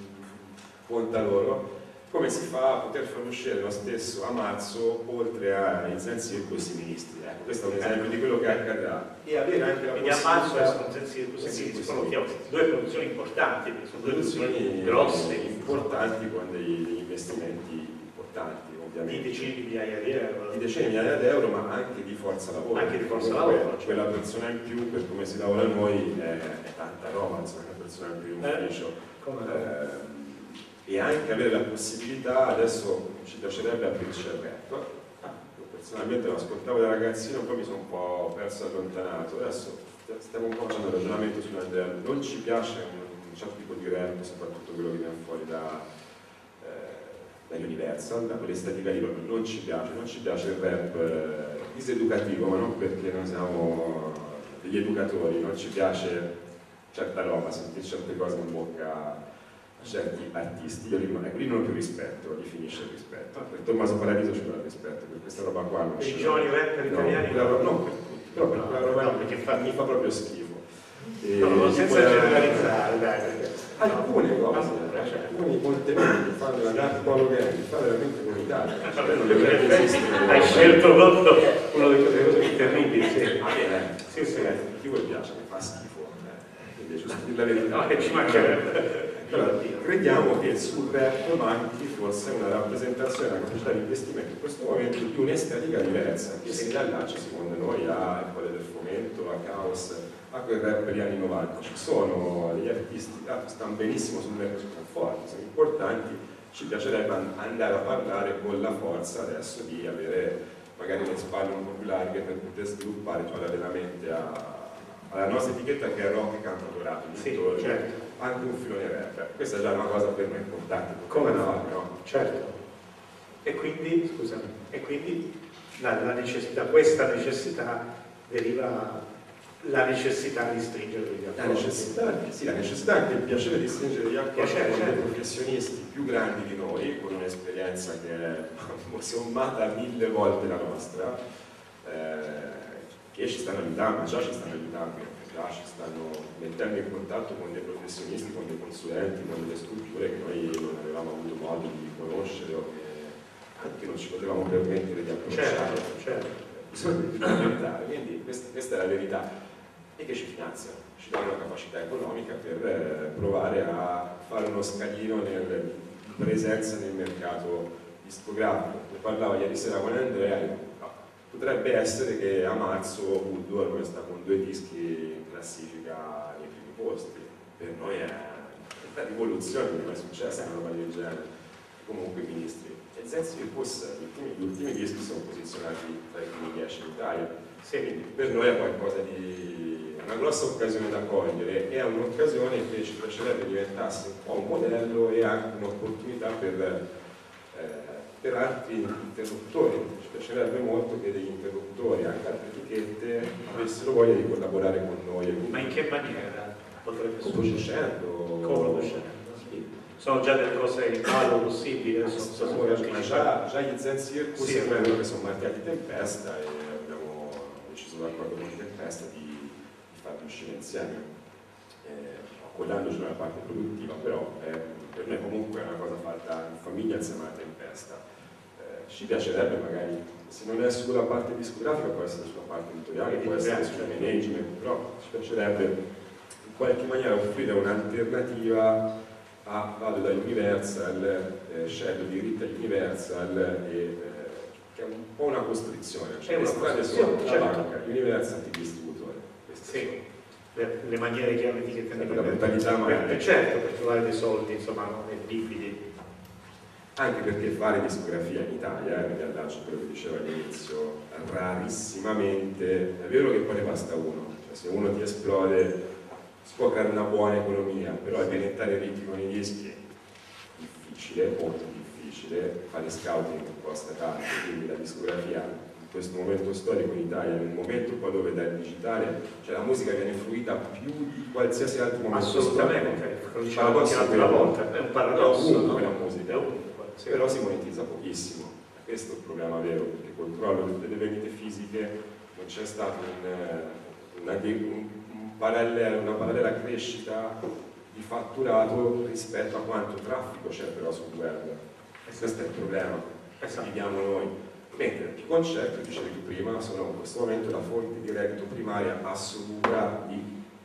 conta loro, come si fa a poter far uscire lo stesso a marzo oltre a Inzen Circus i ministri. Ecco, questo è un esempio di quello che accadrà. E avere anche la quindi a marzo sono Inzen Circus e ministri, sono due produzioni importanti, sono due produzioni grosse, importanti con degli investimenti importanti, ovviamente. Di decine di migliaia di euro. Di decine di migliaia di euro, ma anche di forza lavoro. Anche di forza lavoro. Cioè. Quella persona in più, per come si lavora noi, è, è tanta roba, insomma, una persona in più in ufficio. Eh, come eh, e anche avere la possibilità, adesso ci piacerebbe aprirci al rap. Io personalmente lo ascoltavo da ragazzino, poi mi sono un po' perso allontanato, adesso stiamo un po' facendo un ragionamento sull'Andrea, non ci piace un certo tipo di rap, soprattutto quello che viene fuori da, eh, dagli Universal, da quell'estetica lì, proprio non ci piace, non ci piace il rap eh, diseducativo, ma non perché noi siamo degli educatori, non ci piace certa roba, sentire certe cose in bocca a certi artisti, io lì non, ecco, lì non ho più rispetto, lì finisce il rispetto. Per Tommaso Paradiso ci vuole il rispetto, per questa roba qua non c'è. I giovani rapper italiani? No, no, per tutti, però per quella roba no, perché fa, mi fa proprio schifo. E no, non senza poi, generalizzare, dai. Alcune cose, cioè, alcuni contenuti che fanno la Dark Polo Gang, fa veramente comunitaria. Cioè, non dovrebbe esistere. Hai scelto proprio una delle cose più terribili, sì. Sì, sì, chi vuoi piace, mi fa schifo. Quindi è giusto dire la verità. No, che ci mancherebbe. Allora, crediamo che sul rap manchi forse una rappresentazione, una capacità di investimento in questo momento di un'estetica diversa che si riallaccia secondo noi a quelle del Fomento, a Caos, a quel rap degli anni novanta. Ci sono degli artisti che stanno benissimo sul mercato, sono forti, sono importanti, ci piacerebbe andare a parlare con la forza adesso di avere magari le spalle un po' più larghe per poter sviluppare parallelamente a, alla nostra etichetta che è rock canto dorato, sì, certo. anche un filone rap. Questa è già una cosa per me importante. Come no? Fare, no? Certo. E quindi, scusami, e quindi la, la necessità, questa necessità deriva la necessità di stringere gli accordi. La necessità, sì, la necessità anche il piacere di stringere gli accordi Piacere, con certo. dei professionisti più grandi di noi, con un'esperienza che è sommata mille volte la nostra, eh, che ci stanno aiutando, già ci stanno aiutando, già ci stanno mettendo in contatto con dei professionisti, con dei consulenti, con delle strutture che noi non avevamo avuto modo di conoscere o che anche non ci potevamo permettere di approcciare. Certo, certo. Bisogna implementare, quindi questa, questa è la verità, e che ci finanziano, ci danno una capacità economica per eh, provare a fare uno scalino nella presenza nel mercato discografico. Ne parlavo ieri sera con Andrea, no, potrebbe essere che a marzo Woodward sta con due dischi in classifica nei primi posti, per noi è una rivoluzione, non è mai successa una roba del genere. Comunque i ministri e Zenzi e Puss, gli ultimi, gli ultimi dischi sono posizionati tra i primi dieci in Italia, sì, quindi per noi è qualcosa di una grossa occasione da cogliere, è un'occasione che ci piacerebbe diventasse un po' un modello e anche un'opportunità per, eh, per altri interlocutori. Ci piacerebbe molto che degli interlocutori, anche altre etichette, avessero voglia di collaborare con noi. Ma in che maniera potrebbe succedere? Co-producendo. Sono già delle cose in ballo possibili, sono, sono, sono già, già gli Zen Circus sì, quello che sono marchiati Tempesta e abbiamo deciso d'accordo con Tempesta di, di farli uscire insieme, eh, accollandoci nella parte produttiva, però eh, per noi comunque è una cosa fatta in famiglia insieme alla Tempesta. Eh, ci piacerebbe magari, se non è sulla parte discografica può essere sulla parte editoriale, può essere sul management, però ci piacerebbe in qualche maniera offrire un'alternativa a, vado da Universal, eh, scelgo diritti a Universal, e, eh, che è un po' una costrizione, cioè le strade sono la banca, Universal ti distributore. Sì, le, le maniere chiaramente che tengono la brutalità, ma è certo, per trovare dei soldi, insomma, non è liquidi. Anche perché fare discografia in Italia, eh, mi allaccio a quello che diceva all'inizio, rarissimamente, è vero che poi ne basta uno, cioè se uno ti esplode si può creare una buona economia, però diventare ricchi con i dischi è difficile, molto difficile, fare scouting costa tanto, quindi la discografia in questo momento storico in Italia, in un momento poi dove dal digitale, cioè la musica viene fruita più di qualsiasi altro momento assolutamente, storico. lo diciamo l'altra volta, è un paradosso, ovunque, no? la musica, ovunque, sì. Però si monetizza pochissimo, questo è il problema vero, perché col crollo delle vendite fisiche non c'è stato un, una, un Parallelo, una parallela crescita di fatturato rispetto a quanto traffico c'è però sul web. E questo è il problema che viviamo noi. Mentre i concerti, dicevi tu prima, sono in questo momento la fonte di reddito primaria assoluta di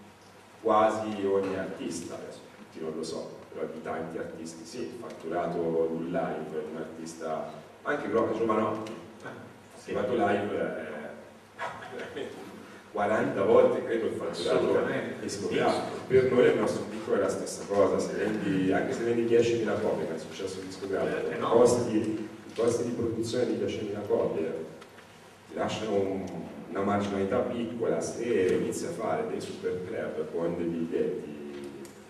quasi ogni artista. Adesso tutti non lo so, però di tanti artisti sì, il fatturato d'un live di un artista, anche Rocco Giovanotti, il fatturato live è veramente quaranta volte credo il fatturato discografico. Per noi nel nostro piccolo è la stessa cosa, se vendi, anche se vendi diecimila copie, che è successo discografico, i costi, i costi di produzione di diecimila copie ti lasciano un, una marginalità piccola. Se inizi a fare dei super club con dei biglietti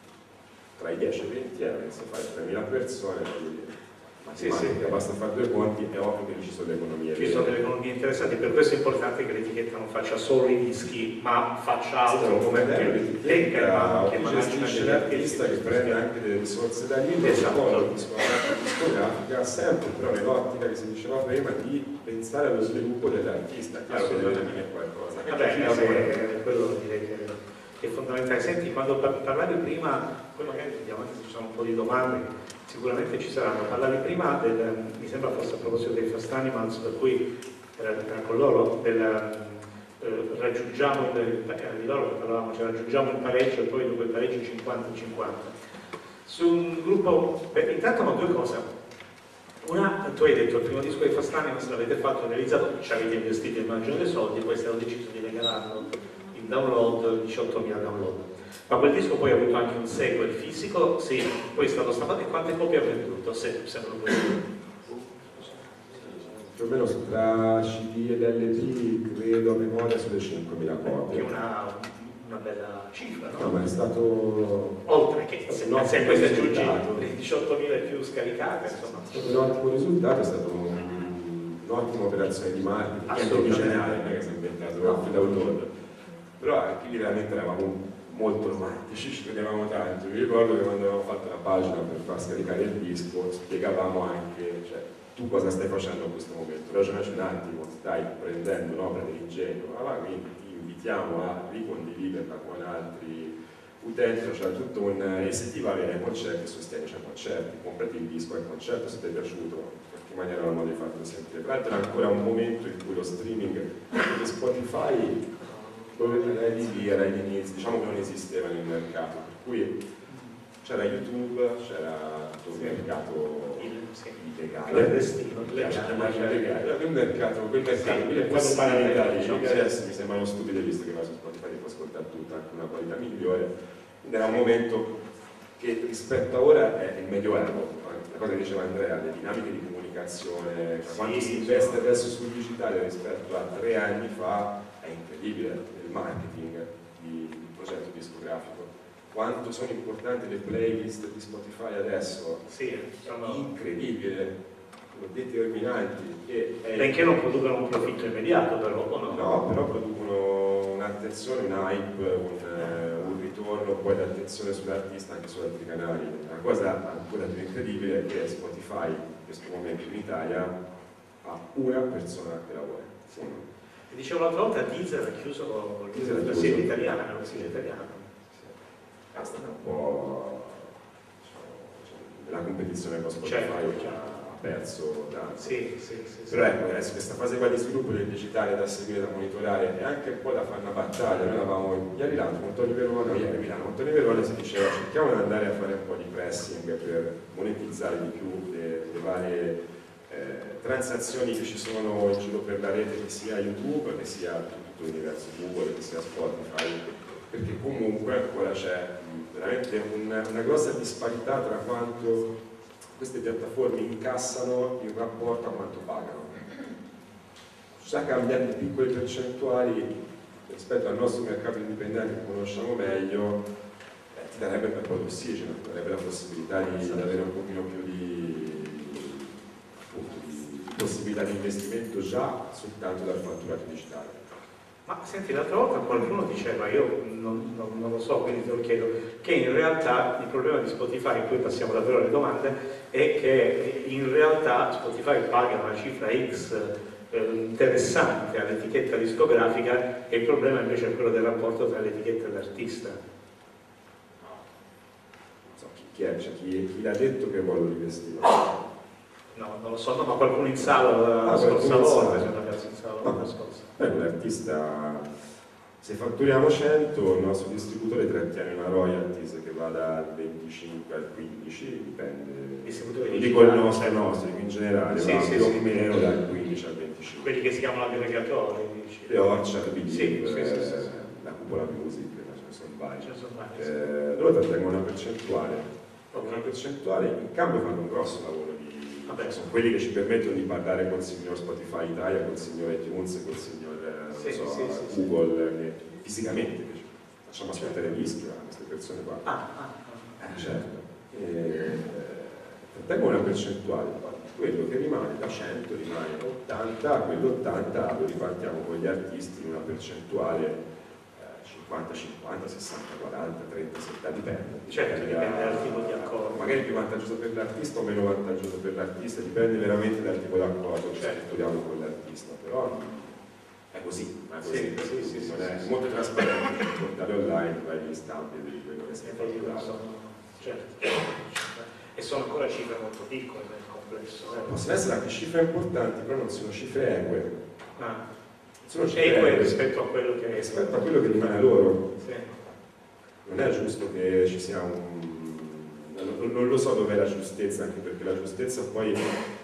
tra i dieci e i venti euro, inizi a fare tremila persone, sì, sì, basta fare due conti, è ovvio che ci sono le economie. Ci sono delle economie interessanti, per questo è importante che l'etichetta non faccia solo i dischi, ma faccia altro, sì, come l'etichetta che gestisce l'artista, che prende anche delle risorse da lì, esatto, poi la discografica, sempre però nell'ottica che si diceva prima di pensare allo sviluppo dell'artista, chiaro che deve venire qualcosa. Vabbè, quello direi che è fondamentale. Senti, quando parlavi prima, poi magari vediamo anche se ci sono un po' di domande, sicuramente ci saranno. Parlavi prima del, mi sembra fosse a proposito dei First Animals, per cui era, era con loro, del eh, raggiungiamo il, era di loro che parlavamo, cioè raggiungiamo il pareggio e poi dopo il pareggio cinquanta cinquanta. Su un gruppo, beh, intanto ho due cose. Una, tu hai detto il primo disco dei First Animals l'avete fatto, realizzato, ci avete investito in immagino dei soldi, poi è stato deciso di regalarlo in download, diciottomila download. Ma quel disco poi ha avuto anche un sequel fisico, sì, poi è stato stampato. E quante copie ha venduto? Se, se non lo più o meno tra C D ed L P credo a memoria sulle cinquemila copie. Che una, una bella cifra, no? No, ma è stato... Oltre che se, no, se poi si aggiungi risultato. le diciottomila più scaricate, insomma. È stato un ottimo risultato, è stato un, un'ottima operazione di marketing, anche in generale, non è che si è inventato no. d'autore. Però anche lì veramente eravamo molto romantici, ci credevamo tanto. Mi ricordo che quando avevamo fatto la pagina per far scaricare il disco, spiegavamo anche, cioè, tu cosa stai facendo in questo momento, ragionaci un attimo, stai prendendo un'opera dell'ingegno, ma quindi ti invitiamo a ricondividerla con altri utenti, cioè tutto un... e se ti va bene ai concerti, sostieni ai concerti, comprati il disco al concerto se ti è piaciuto, in qualche maniera era un modo di farlo sentire. Tra l'altro era ancora un momento in cui lo streaming di Spotify era lì, era agli inizi, diciamo che non esisteva nel mercato, per cui c'era YouTube, c'era tutto un mercato illegale, clandestino, legale, quel mercato, quel mercato, quelle possibilità di accessi mi sembrano stupide visto che vai su Spotify ti puoi ascoltare tutta anche una qualità migliore, quindi era un momento che rispetto a ora è il medioevo, la cosa che diceva Andrea, le dinamiche di comunicazione, sì, quanto si investe adesso sul digitale rispetto a tre anni fa è incredibile, il marketing di un progetto discografico. Quanto sono importanti le playlist di Spotify adesso? Sì, sono incredibile, sono determinanti. E è... Benché non producano un profitto immediato, però, o no? No, però producono un'attenzione, un hype, un, uh, un ritorno poi d'attenzione sull'artista anche su altri canali. La cosa ancora più incredibile è che Spotify in questo momento in Italia ha una persona che lavora. Sì. Dicevo l'altra volta, Deezer ha chiuso la sede italiana, la sede italiana. È stata un po' diciamo, la competizione con Spotify certo, che ha perso tanto. Sì, sì, sì, però sì. ecco, adesso questa fase qua di sviluppo del digitale da seguire, da monitorare e anche un po' da fare una battaglia. Noi eravamo ieri l'altro con Tonio Verona, no, ieri Milano, con Tonio Verona si diceva cerchiamo di andare a fare un po' di pressing per monetizzare di più le, le varie eh, transazioni che ci sono in giro per la rete, che sia YouTube, che sia tutto l'universo Google, che sia Spotify, perché comunque ancora c'è veramente una, una grossa disparità tra quanto queste piattaforme incassano in rapporto a quanto pagano. Già cambiando piccole percentuali rispetto al nostro mercato indipendente che conosciamo meglio, eh, ti darebbe un po' di ossigeno, ti darebbe la possibilità di, di avere un pochino più di, appunto, di possibilità di investimento già soltanto dal fatturato digitale. Ma senti, l'altra volta qualcuno diceva, io non, non, non lo so, quindi te lo chiedo, che in realtà il problema di Spotify, poi passiamo davvero alle domande, è che in realtà Spotify paga una cifra X eh, interessante all'etichetta discografica e il problema invece è quello del rapporto tra l'etichetta e l'artista. Non so chi, chi è, cioè, chi, chi l'ha detto che ruolo rivestiva? No, non lo so, no, ma qualcuno in sala la ah, scorsa volta, c'è una ragazza in sala no. la scorsa. Beh, l'artista, se fatturiamo cento, il nostro distributore trattiene una royalties che va dal venticinque al quindici, dipende. Distributore non dico il nostro, il nostro, dico in generale, sì, va sì, più o sì. meno dal quindici al venticinque. Quelli che si chiamano aggregatori, dici. Le Orchard, B D, sì, eh, sì, sì, sì, sì. la Cupola Music, ce ne sono vari. Ce ne sono vari, sì. Eh, loro trattengono una percentuale, Okay. una percentuale, in cambio fanno un grosso lavoro di... Vabbè. Sono quelli che ci permettono di parlare col signor Spotify Italia, col signor iTunes, col signor eh, sì, non so, sì, sì, Google, sì. Che fisicamente che facciamo ascoltare il rischio a queste persone qua. Ah, ah, ah. Eh, certo. E, trattengono una percentuale, quello che rimane da cento rimane ottanta, quell'ottanta lo ripartiamo con gli artisti in una percentuale cinquanta cinquanta, sessanta quaranta, trenta settanta, dipende. Certo, dipende da, dal tipo di accordo. Magari più vantaggioso per l'artista o meno vantaggioso per l'artista, dipende veramente dal tipo di accordo che certo. strutturiamo con l'artista, però è così, è così, sì, sì, sì, non sì, è sì, molto sì. trasparente, portare online, vai agli stampi e vedi quello che si è E poi non fatturato. sono, certo. E sono ancora cifre molto piccole nel complesso. Eh. Possono essere anche cifre importanti, però non sono cifre eque. Ah. Sono E quello rispetto a quello che rispetto a quello che rimane a loro. Sì. Non è giusto che ci sia un... Non, non lo so dov'è la giustezza, anche perché la giustezza poi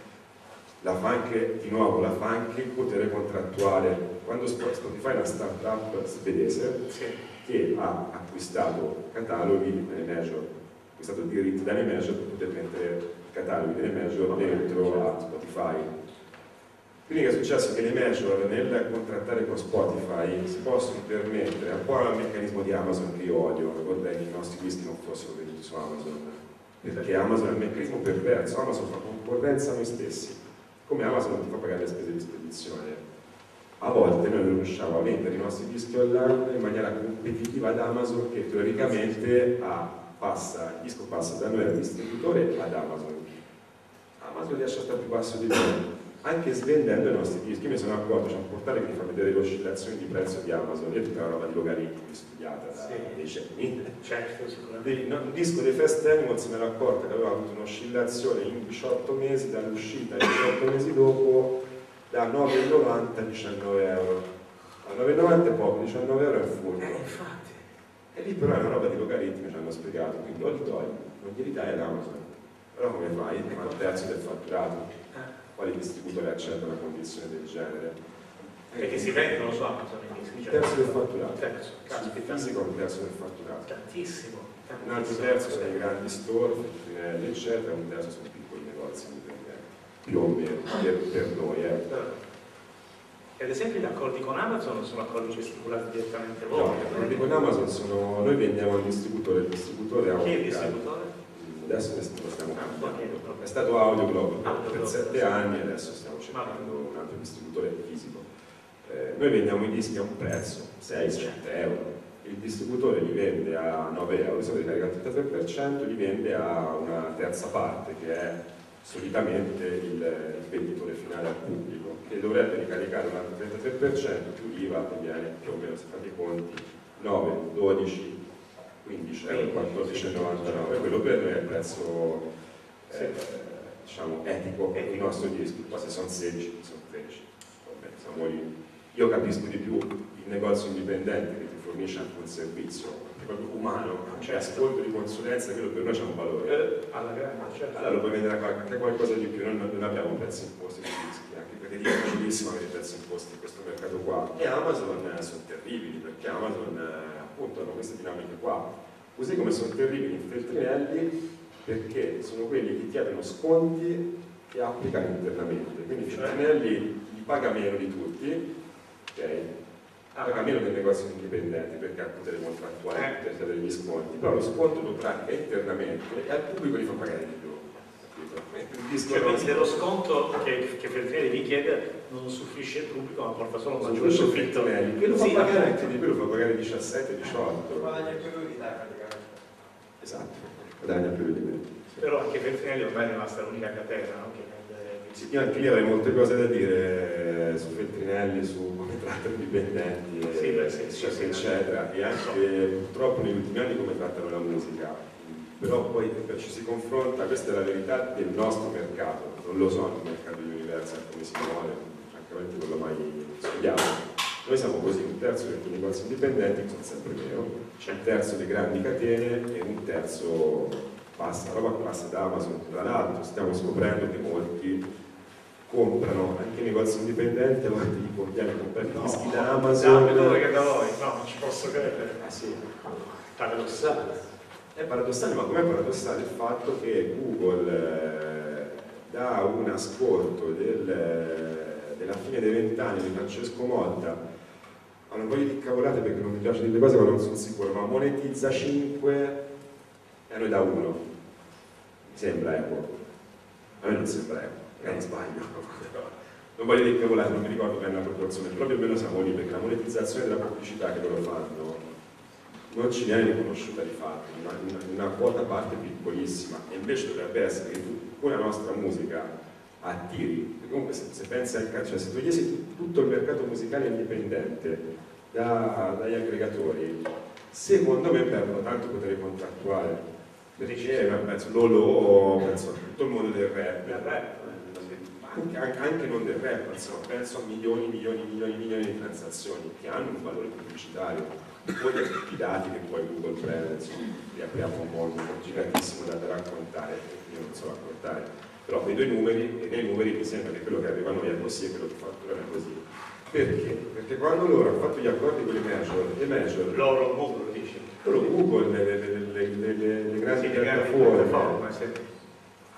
la fa anche, di nuovo, la fa anche il potere contrattuale. Quando Spotify è una startup svedese Sì. che ha acquistato cataloghi delle major, ha acquistato diritti dalle major per poter mettere cataloghi delle major dentro a Spotify. Quindi che è successo? Che le major nel contrattare con Spotify si possono permettere, un po' il meccanismo di Amazon che io odio, vorrei che i nostri whisky non fossero venuti su Amazon, perché Amazon è un meccanismo perverso, Amazon fa concorrenza a noi stessi, come Amazon non ti fa pagare le spese di spedizione. A volte noi non riusciamo a vendere i nostri dischi online in maniera competitiva ad Amazon, che teoricamente ha, passa, il disco passa da noi al distributore ad Amazon. Amazon riesce a stare più basso di noi, anche svendendo i nostri dischi. Io mi sono accorto, c'è un portale che mi fa vedere le oscillazioni di prezzo di Amazon, io ho tutta una roba di logaritmi studiata da sì. decenni. Certo, sicuramente. No, un disco dei Fast Animals me ne accorto che aveva avuto un'oscillazione in diciotto mesi dall'uscita, diciotto mesi dopo, da nove virgola novanta a diciannove euro. A nove virgola novanta è poco, diciannove euro è un furto. Eh, infatti. E lì però è una roba di logaritmi, ci hanno spiegato, quindi o li togli, non glieli dai ad Amazon. Però come fai? Ma un terzo del fatturato. Quali distributori accettano una condizione del genere? Perché si vendono su Amazon i dischi. Un terzo del fatturato. Terzo, caspita. Fisico un terzo del fatturato. Tantissimo. tantissimo. Un altro terzo sono i grandi store, Finelli, eccetera, un terzo sono piccoli negozi indipendenti. Più o meno, per, per noi. Eh. E ad esempio gli accordi con Amazon sono accordi che stipulati direttamente voi? No, gli accordi con Amazon sono... Noi vendiamo al distributore, il distributore ha un... Chi è il distributore? Adesso lo stiamo cambiando. È stato Audioglobe per sette anni e adesso stiamo cercando un altro distributore fisico. Eh, noi vendiamo i dischi a un prezzo, sei sette euro. Il distributore li vende a nove euro, se ricarica il trentatré per cento, li vende a una terza parte che è solitamente il, il venditore finale al pubblico, che dovrebbe ricaricare un altro trentatré per cento più l'I V A, che viene più o meno, se fate i conti, nove, dodici, quindici euro, quattordici virgola novantanove. Quello per noi è il prezzo eh, diciamo etico per il nostro disco. Poi se sono sedici, sono tredici. Vabbè, siamo lì. Io capisco di più il negozio indipendente che ti fornisce anche un servizio proprio umano, cioè ascolto di consulenza, quello per noi c'è un valore. Eh, alla grande, certo. Allora lo puoi vendere anche qualcosa di più, noi non abbiamo prezzi imposti sui dischi, anche perché è difficilissimo avere prezzi imposti in questo mercato qua. E Amazon eh, sono terribili, perché Amazon eh, appunto hanno queste dinamiche qua. Così come sono terribili i Feltrinelli, perché sono quelli che chiedono sconti e applicano internamente. Quindi i Feltrinelli li paga meno di tutti, ok? Paga meno del negozio indipendente perché ha tutte le contrattuali per chiedere gli sconti, però lo sconto lo pratica internamente e al pubblico li fa pagare di più. Cioè, quindi dello sconto che, che Feltrinelli vi chiede non supplisce il pubblico, ma porta solo un non maggiore profitto. Che lo fa sì, pagare anche di più, lo fa pagare diciassette diciotto. Guadagna più lui di te praticamente. Esatto, guadagna più di me. Però anche Feltrinelli ormai è rimasta l'unica catena, no? Che vende... Sì, io anche lì avrei molte cose da dire su Feltrinelli, su come trattano i dipendenti, sì, e, beh, sì, eccetera, sì, eccetera, e anche purtroppo negli ultimi anni come trattano la musica. Però poi ci si confronta, questa è la verità del nostro mercato, non lo so il mercato di Universal come si muove, francamente non l'ho mai studiato. Noi siamo così, un terzo dei negozi indipendenti, che sono sempre meno, c'è un terzo delle grandi catene e un terzo passa, roba che passa da Amazon. Tra l'altro stiamo scoprendo che molti comprano anche i negozi indipendenti, a volte gli conviene comprare i dischi no, da Amazon. No, che da voi, no, non ci posso credere. Ah sì, paradossale. È paradossale, ma com'è paradossale il fatto che Google eh, dà un ascolto del, eh, della fine dei vent'anni di Francesco Motta, ma non voglio dire cavolate perché non mi piace dire cose ma non sono sicuro, ma monetizza cinque e a noi dà uno. Mi sembra equo. A me non sembra equo, magari sbaglio. Non voglio dire cavolate, non mi ricordo bene la proporzione, però più o meno siamo lì perché la monetizzazione della pubblicità che loro fanno non ci viene riconosciuta di fatto, una, una, una quota parte piccolissima, e invece dovrebbe essere che tu con la nostra musica attiri, perché comunque se, se pensi al cioè se togliessi tutto il mercato musicale indipendente da, dagli aggregatori, secondo me perdono tanto potere contrattuale, perché penso Lolo, penso a tutto il mondo del rap, del rap anche, anche, anche non del rap, insomma, penso a milioni, milioni, milioni, milioni di transazioni che hanno un valore pubblicitario. Poi i dati che poi Google prende, insomma, riapriamo un mondo gigatissimo da raccontare, io non so raccontare, però vedo i numeri e nei numeri mi sembra che quello che arriva a noi è così e quello che fatturano è così. Perché? Perché quando loro hanno fatto gli accordi con le major, le major loro Google dice, loro Google, le, le, le, le, le, le grandi sì, piattaforme, piattaforme sì.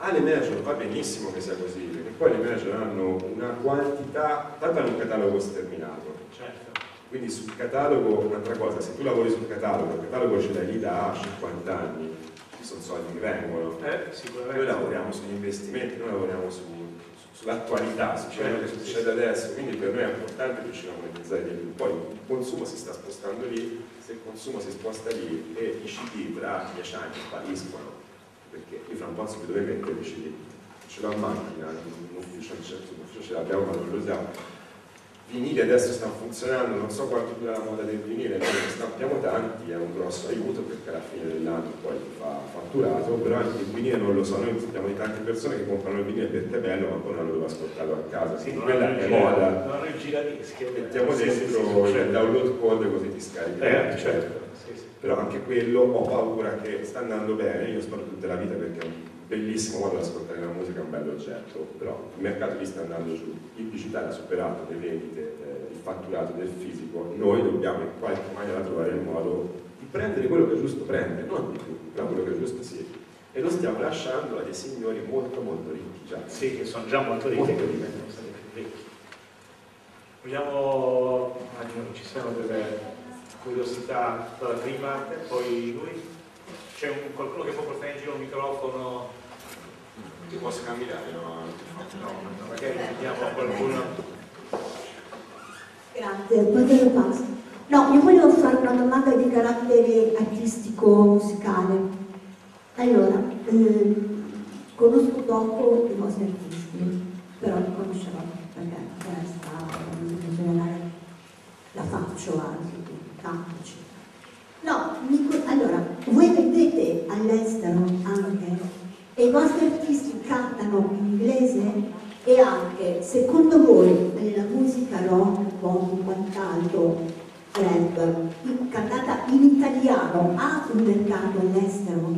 alle major va benissimo che sia così, perché poi le major hanno una quantità, tanto hanno un catalogo sterminato. Certo. Quindi sul catalogo, un'altra cosa, se tu lavori sul catalogo, il catalogo ce l'hai lì da cinquanta anni, ci sono soldi che vengono. Eh, sicuramente. Noi lavoriamo sugli investimenti, noi lavoriamo su, su, sull'attualità, su quello che succede adesso, quindi per noi è importante riuscire a monetizzare di più. Poi il consumo si sta spostando lì, se il consumo si sposta lì e i C D tra dieci anni spariscono, perché io fra un po' non so dove mettere i C D, ce l'ho in macchina, in ufficio, in ufficio ce l'abbiamo ma non lo usiamo. I vinili adesso stanno funzionando, non so quanto dura la moda del vinile, noi ne stampiamo tanti, è un grosso aiuto perché alla fine dell'anno poi fa fatturato, però anche il vinile non lo so, noi sappiamo di tante persone che comprano il vinile perché è bello ma poi non hanno dove ascoltarlo a casa, sì, quella è moda. Non il giradischi. Mettiamo dentro il download code così ti scarica. Eh, certo. Sì, sì. Però anche quello ho paura che sta andando bene, io spero tutta la vita perché è un bellissimo modo di ascoltare la musica, è un bello oggetto, però il mercato lì sta andando giù, il digitale ha superato le vendite, eh, il fatturato del fisico, noi dobbiamo in qualche maniera trovare il modo di prendere quello che è giusto prendere, non di più, però quello che è giusto sì, e lo stiamo lasciando a dei signori molto molto ricchi già. Sì, che sono già molto ricchi, Molto che ricchi. diventano sempre più ricchi. Vogliamo, immagino che ci siano delle curiosità dalla prima parte, poi lui. C'è un, qualcuno che può portare in giro un microfono? Ti posso cambiare, no? No, magari chiediamo a qualcuno. Grazie, poi te lo passo. No, io volevo fare una domanda di carattere artistico-musicale. Allora, eh, conosco poco i vostri artisti, però li conoscerò perché questa in generale la faccio anche in campo, eccetera. No, mi, allora, voi vedete all'estero anche e i vostri artisti cantano in inglese e anche, secondo voi, nella musica rock, pop, quant'altro, rap, in, cantata in italiano, ha un mercato all'estero?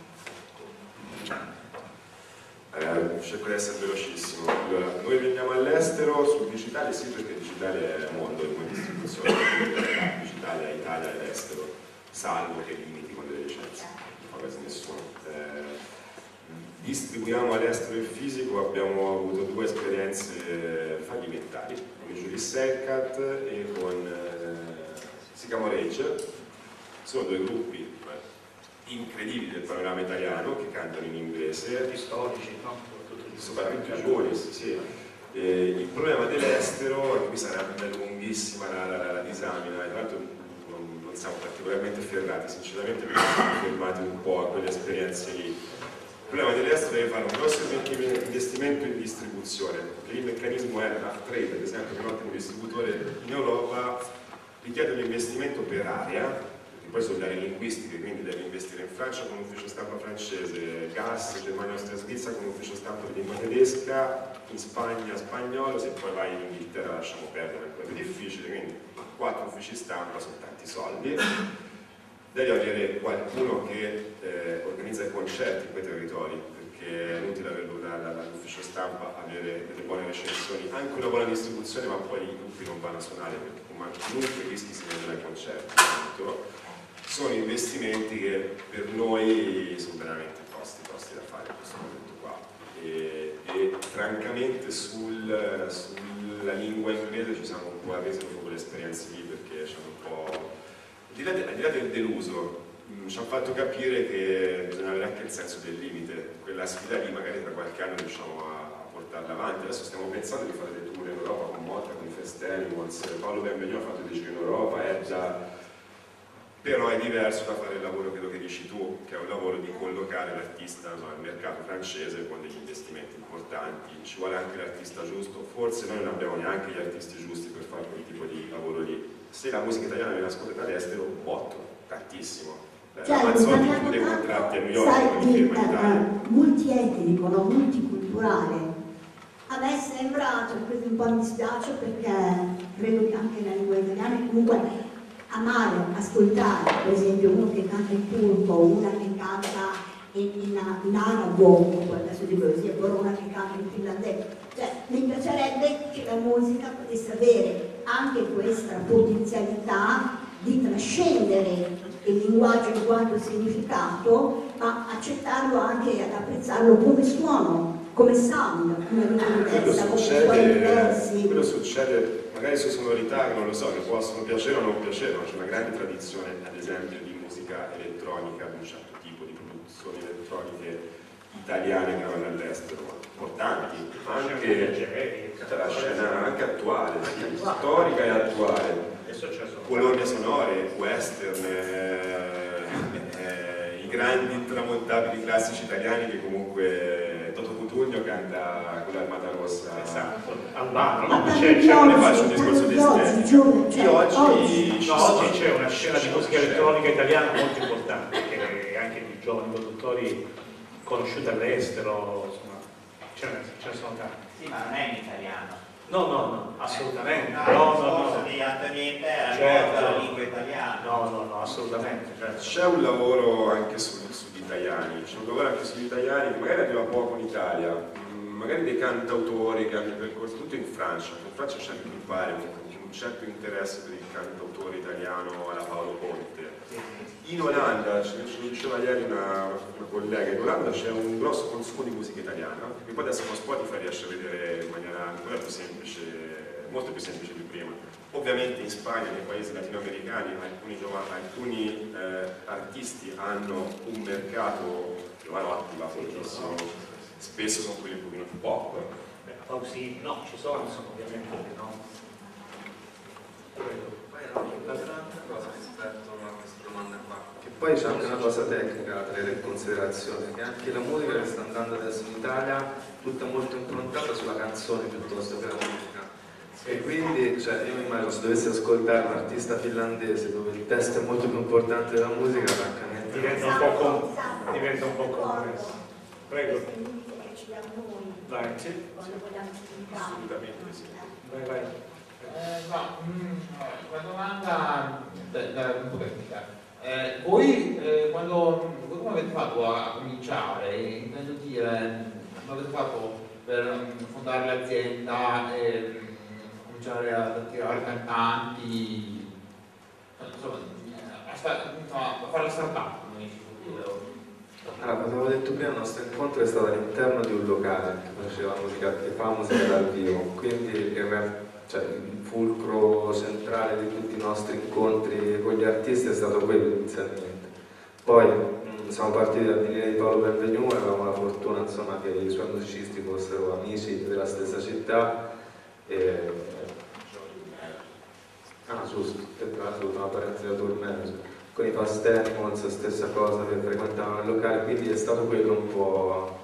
Eh, cerco di essere velocissimo. Allora, noi vendiamo all'estero sul digitale sì, perché il digitale è mondo, è una distribuzione il digitale è Italia e estero, salvo che limiti con le licenze, non fa quasi nessuno. Eh, distribuiamo all'estero il fisico, abbiamo avuto due esperienze fallimentari, con i Julie Selcat e con eh, Sycamore Rage. Sono due gruppi incredibili del panorama italiano che cantano in inglese, Storici, no? soprattutto i Julis, sì. E il problema dell'estero, e qui sarà lunghissima la, la, la disamina, tra l'altro non, non siamo particolarmente ferrati, sinceramente perché siamo fermati un po' a quelle esperienze lì. Il problema dell'estero è che fare un grosso investimento in distribuzione, perché il meccanismo è la trade, ad esempio, che un ottimo distributore in Europa richiede un investimento per area, poi sono le aree linguistiche, quindi devi investire in Francia con un ufficio stampa francese, Gas, Germania, Austria, Svizzera con un ufficio stampa di lingua tedesca, in Spagna spagnolo, se poi vai in Inghilterra lasciamo perdere, è ancora più difficile, quindi quattro uffici stampa sono tanti soldi. Devi avere qualcuno che eh, organizza i concerti in quei territori, perché è inutile avere l'ufficio stampa, avere delle buone recensioni, anche una buona distribuzione, ma poi i gruppi non vanno a suonare, perché comunque i rischi si vendono ai concerti. Sono investimenti che per noi sono veramente costi, costi da fare in questo momento qua. E, e francamente sul, sulla lingua inglese ci siamo un po' arresi dopo quelle esperienze lì, perché ci hanno un po'... Al di là, de, al di là del deluso, mh, ci hanno fatto capire che bisogna avere anche il senso del limite. Quella sfida lì magari tra qualche anno riusciamo a, a portarla avanti. Adesso stiamo pensando di fare dei tour in Europa con Motta, con i Fest Animals, Paolo Benvegno ha fatto dei giri in Europa, Edda. Però è diverso da fare il lavoro, credo che dici tu, che è un lavoro di collocare l'artista nel mercato francese con degli investimenti importanti, ci vuole anche l'artista giusto, forse noi non abbiamo neanche gli artisti giusti per fare quel tipo di lavoro lì. Se la musica italiana viene ascoltata all'estero, botto, tantissimo. Cioè, la Mazzotti chiude i contratti a New York sai, con i film in Italia. multietnico, no? Multiculturale. A me è sembrato, questo un po' mi spiace perché credo che anche la lingua italiana comunque amare, ascoltare, per esempio uno che canta in turco, una che canta in, in, in arabo, adesso dico così, e una che canta in finlandese. Cioè, mi piacerebbe che la musica potesse avere anche questa potenzialità di trascendere il linguaggio in quanto significato, ma accettarlo anche ed apprezzarlo come suono, come sound, come ricorrenza, come suoni diversi. Quello succede magari su sonorità che non lo so, che possono piacere o non piacere, ma c'è una grande tradizione ad esempio di musica elettronica, di un certo tipo di produzioni elettroniche italiane che vanno all'estero, importanti, anche dalla scena anche attuale, sì, storica e attuale. Colonne sonore, western, eh, eh, i grandi intramontabili classici italiani che comunque Toto Cutugno canta con l'Armata Rossa. Esatto, Albano, Ma no? c'è, C'è, non ne faccio un discorso di estetica. Di oggi, no, oggi c'è una scena di musica elettronica italiana molto importante, che anche di giovani produttori conosciuti all'estero, insomma, ce ne, ce ne sono tanti. Sì, ma non è in italiano. No, no, no, assolutamente. No, No, il no, discorso no. di Antonietta era Certo. la lingua italiana. No, no, no, assolutamente. Certo. C'è un lavoro anche su- sugli italiani, c'è un lavoro anche sugli italiani che magari arriva poco in Italia, mh, magari dei cantautori che hanno percorso tutto in Francia, in Francia c'è, mi pare, un, un certo interesse per il cantautore italiano alla Paolo Conte. In Olanda, ce lo diceva ieri una, una collega, in Olanda c'è un grosso consumo di musica italiana, che poi adesso con Spotify riesce a vedere in maniera ancora più semplice, molto più semplice di prima. Ovviamente in Spagna, nei paesi latinoamericani, alcuni, alcuni eh, artisti hanno un mercato, Giovanotti va fortissimo, spesso sono quelli un pochino più pop. Beh, Pausini, no, ci sono, sono ovviamente no. Prego. Poi un'altra cosa rispetto a questa domanda qua, che poi c'è anche una cosa tecnica da tenere in considerazione, che anche la musica che sta andando adesso in Italia tutta molto improntata sulla canzone piuttosto che la musica. E quindi, cioè, io mi immagino se dovessi ascoltare un artista finlandese dove il testo è molto più importante della musica, francamente Diventa un po' com- diventa un po' complesso. Prego. Queste musiche che ci diamo noi, Vai, sì, quando vogliamo comunicare. Assolutamente sì. vai, vai. Eh, no, mm, una domanda da, da un po' tecnica. Eh, voi, eh, quando, voi come avete fatto a cominciare? Intendo dire, come avete fatto per um, fondare l'azienda e um, cominciare ad attirare cantanti, insomma, a, sta, insomma, a fare la startup, come si può dire? Allora, come avevo detto prima, il nostro incontro è stato all'interno di un locale che faceva musica, che fa musica dal vivo, quindi il, cioè, il fulcro centrale di tutti i nostri incontri con gli artisti è stato quello inizialmente. Poi mh, siamo partiti dal vinile di Paolo Benvenu e avevamo la fortuna, insomma, che i suoi musicisti fossero amici della stessa città. E... Ah, giusto, e tra l'altro una parentesi da Tourneur. Con i Fast Animals, stessa cosa, che frequentavano il locale, quindi è stato quello un po'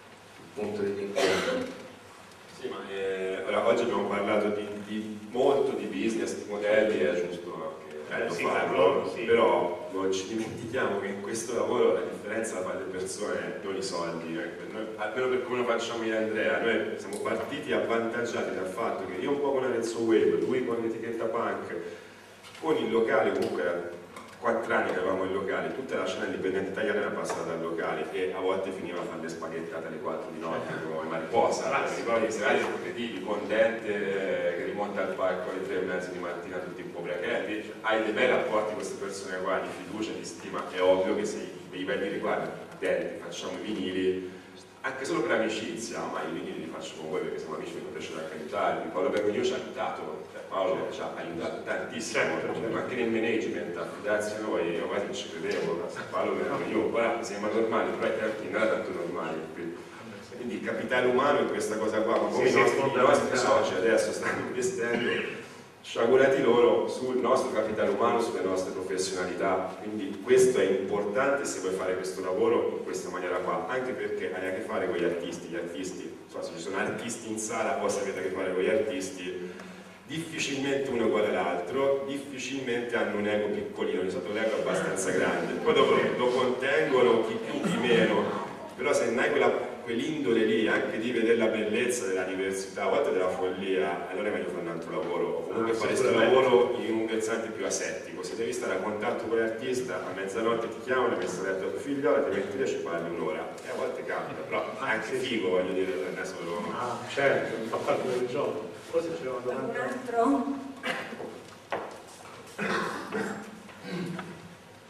il punto di incontro. Sì, ma eh, allora, oggi abbiamo parlato di, di molto di business, di modelli, è giusto che Eh, sì, farlo, sì. però non ci dimentichiamo che in questo lavoro la differenza la fanno le persone, non i soldi. Ecco. Noi, almeno per come lo facciamo io e Andrea, noi siamo partiti avvantaggiati dal fatto che io un po' con Arezzo Wave, lui con l'etichetta punk, con il locale comunque era quattro anni che avevamo il locale, tutta la scena indipendente italiana era passata dal locale e a volte finiva a fare le spaghettate alle quattro di notte con Mariposa, ricordi i serali incredibili, con Dente eh, che rimonta al palco alle tre e mezza di mattina tutti ubriachetti, cioè, hai dei bei rapporti con queste persone qua di fiducia, di stima, è ovvio che se gli vai a dire guarda, Dente, facciamo i vinili, anche solo per amicizia, ma i vinili li faccio con voi perché siamo amici, mi piace anche aiutarvi. Paolo Bergoglio ci ha aiutato, cioè Paolo ci ha aiutato tantissimo, cioè, ma anche nel management, a fidarsi a noi, io quasi non ci credevo, Paolo Bergoglio, guarda, sembra normale, però ai tempi non era tanto normale. Quindi il capitale umano in questa cosa qua, ma come Sì, i, sì, nostri, i nostri soci adesso stanno investendo, sciagurati loro sul nostro capitale umano, sulle nostre professionalità, quindi questo è importante se vuoi fare questo lavoro in questa maniera qua, anche perché hai a che fare con gli artisti, gli artisti, so, se ci sono artisti in sala o se avete a che fare con gli artisti, difficilmente uno è uguale all'altro, difficilmente hanno un ego piccolino, di solito l'ego è abbastanza grande, poi dopo lo contengono chi più chi meno, però se non hai quella quell'indole lì, anche di vedere la bellezza della diversità, a volte della follia, allora è meglio fare un altro lavoro, o comunque ah, fare questo lavoro in un versante più asettico. Se devi stare a contatto con l'artista, a mezzanotte ti chiamano, hai messo a letto a tuo figlio, ti metti lì e ci parli un'ora. E a volte capita, però è anche figo, voglio dire, non è solo... Ah, certo, fa parte del gioco. Forse c'è una Un domanda. altro?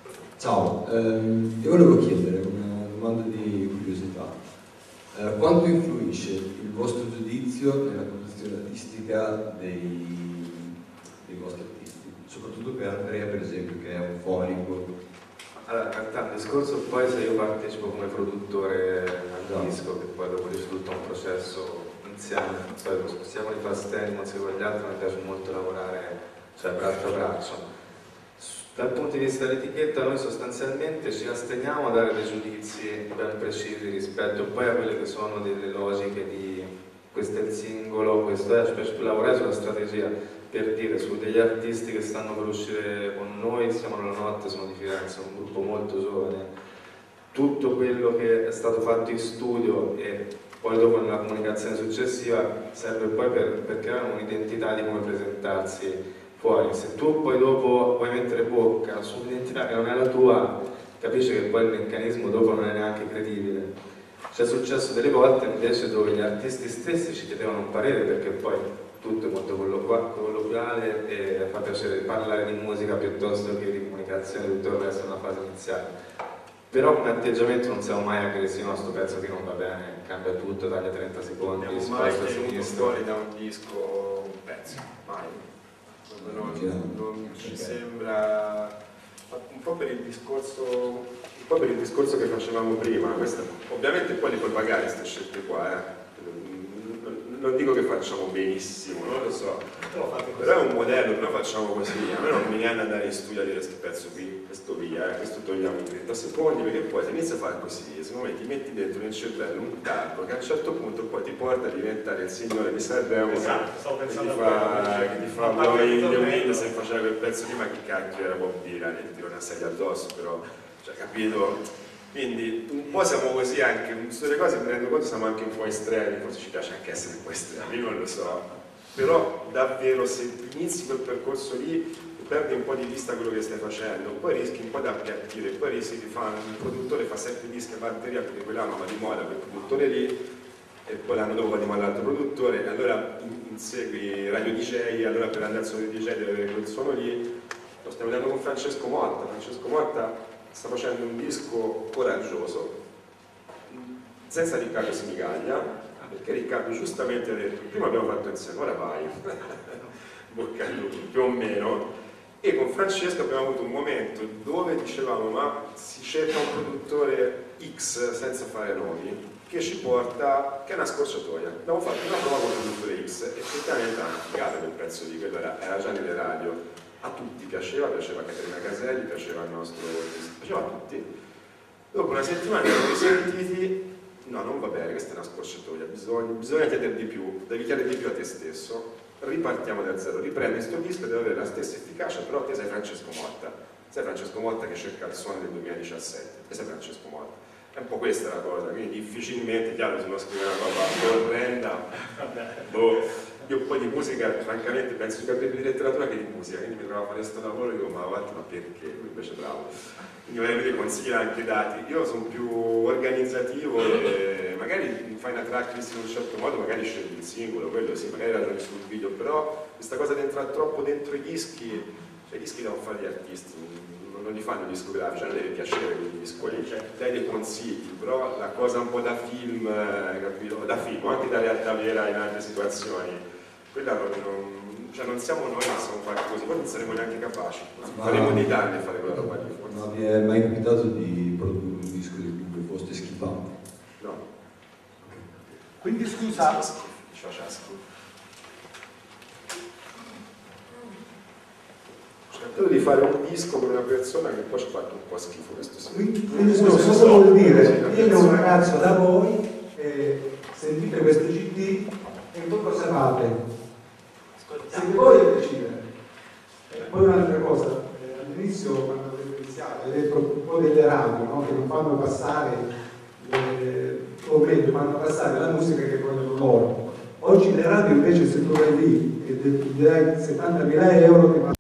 Ciao, ehm, io volevo chiedere una domanda di curiosità. Eh, quanto influisce il vostro giudizio nella produzione artistica dei, dei vostri artisti? Soprattutto per Andrea, per esempio, che è un fonico. Allora, in realtà il discorso poi se io partecipo come produttore al disco, che poi dopo c'è tutto un processo iniziale, cioè lo spostiamo di fast animals e con gli altri, mi piace molto lavorare, cioè braccio a braccio. Dal punto di vista dell'etichetta noi sostanzialmente ci asteniamo a dare dei giudizi ben precisi rispetto poi a quelle che sono delle logiche di questo è il singolo, questo è, cioè per lavorare sulla strategia, per dire su degli artisti che stanno per uscire con noi, siamo nella notte, sono di Firenze, un gruppo molto giovane, tutto quello che è stato fatto in studio e poi dopo nella comunicazione successiva serve poi per, per creare un'identità di come presentarsi fuori. Se tu poi dopo vuoi mettere bocca su un'identità che non è la tua, capisci che poi il meccanismo dopo non è neanche credibile. C'è successo delle volte invece dove gli artisti stessi ci chiedevano un parere, perché poi tutto è molto colloquiale e fa piacere parlare di musica piuttosto che di comunicazione, tutto il resto è una fase iniziale. Però come atteggiamento non siamo mai aggressivi, no, sto pezzo che non va bene, cambia tutto, taglia trenta secondi, abbiamo mai sposta a tenuto sinistra. fuori da un disco un pezzo, mai. Non, non ci sembra, un po' per il discorso un po' per il discorso che facevamo prima. Questa, ovviamente poi li puoi pagare queste scelte qua, eh. Non dico che facciamo benissimo, non lo so, però è un modello, noi facciamo così. A me non mi viene ad andare in studio a dire questo pezzo qui, questo via, eh, questo togliamo in trenta secondi, perché poi se inizi a fare così, secondo me ti metti dentro nel cervello un tarlo che a un certo punto poi ti porta a diventare il signore di Sanremo, Esatto, che, che ti fa, che ti fa Wind, se faceva quel pezzo lì, ma che cacchio era Bob Dylan, e ti tira una sedia addosso, però, cioè, capito? Quindi un po' siamo così anche, su delle cose mi rendo conto siamo anche un po' estremi, forse ci piace anche essere un po' estremi, non lo so, però davvero se inizi quel percorso lì perdi un po' di vista quello che stai facendo, poi rischi un po' di appiattire, poi rischi di fare, il produttore fa sette dischi a batteria perché quell'anno va di moda quel produttore lì e poi l'anno dopo va di moda l'altro produttore, e allora insegui Radio D J, allora per andare su Radio D J deve avere quel suono lì. Lo stiamo vedendo con Francesco Motta, Francesco Motta sta facendo un disco coraggioso, senza Riccardo Sinigaglia, perché Riccardo giustamente ha detto, prima abbiamo fatto insieme, ora vai, bocca al lupo, più o meno, e con Francesco abbiamo avuto un momento dove dicevamo, ma si cerca un produttore X senza fare nomi, che ci porta, che è una scorciatoia. Abbiamo fatto una prova con il produttore X, e effettivamente era una figata quel pezzo lì, quello era, era già nelle radio. A tutti piaceva, piaceva a Caterina Caselli, piaceva al nostro, piaceva a tutti. Dopo una settimana ci siamo sentiti, no, non va bene, questa è una scorciatoia, bisogna, bisogna chiedere di più, devi chiedere di più a te stesso, ripartiamo da zero, riprendi questo disco e deve avere la stessa efficacia, però te sei Francesco Motta, sei Francesco Motta che cerca il suono del duemiladiciassette, te sei Francesco Motta. È un po' questa la cosa, quindi difficilmente, chiaro, se uno scrive una roba orrenda, boh. Io poi di musica, francamente, penso che abbia più di letteratura che di musica, quindi mi trovo a fare questo lavoro e dico, ma avanti, ma perché? Lui invece è bravo. Quindi vorrei vedere consigli anche dati. Io sono più organizzativo e magari fai una tracklist in un certo modo, magari scegli il singolo, quello sì, magari ragioni sul video, però questa cosa di entrare troppo dentro i dischi, cioè i dischi devono fare gli artisti, non li fanno i discografici, non deve piacere quel disco lì, cioè dai dei consigli, però la cosa un po' da film, capito? Da film, anche da realtà vera in altre situazioni. Quella non, non, cioè non siamo noi che siamo fatti così, poi non saremo neanche capaci, ma faremo dei danni a fare quella roba lì forse. Ma vi è mai capitato di produrre un disco di cui foste schifati? No. Quindi scusa. Ho cercato di fare un disco con una persona che poi ci ha fatto un po' schifo questo Quindi, quindi scusa, cosa vuol dire? Viene un ragazzo da voi, eh, sentite questo C D e voi cosa fate? Siete voi a decidere. E poi un'altra cosa, eh, all'inizio quando avete iniziato, hai detto un po' delle radio, no? Che non fanno passare, eh, o meglio, fanno passare la musica che vogliono loro. Oggi le radio invece se tu vai lì e ti dai settantamila euro ti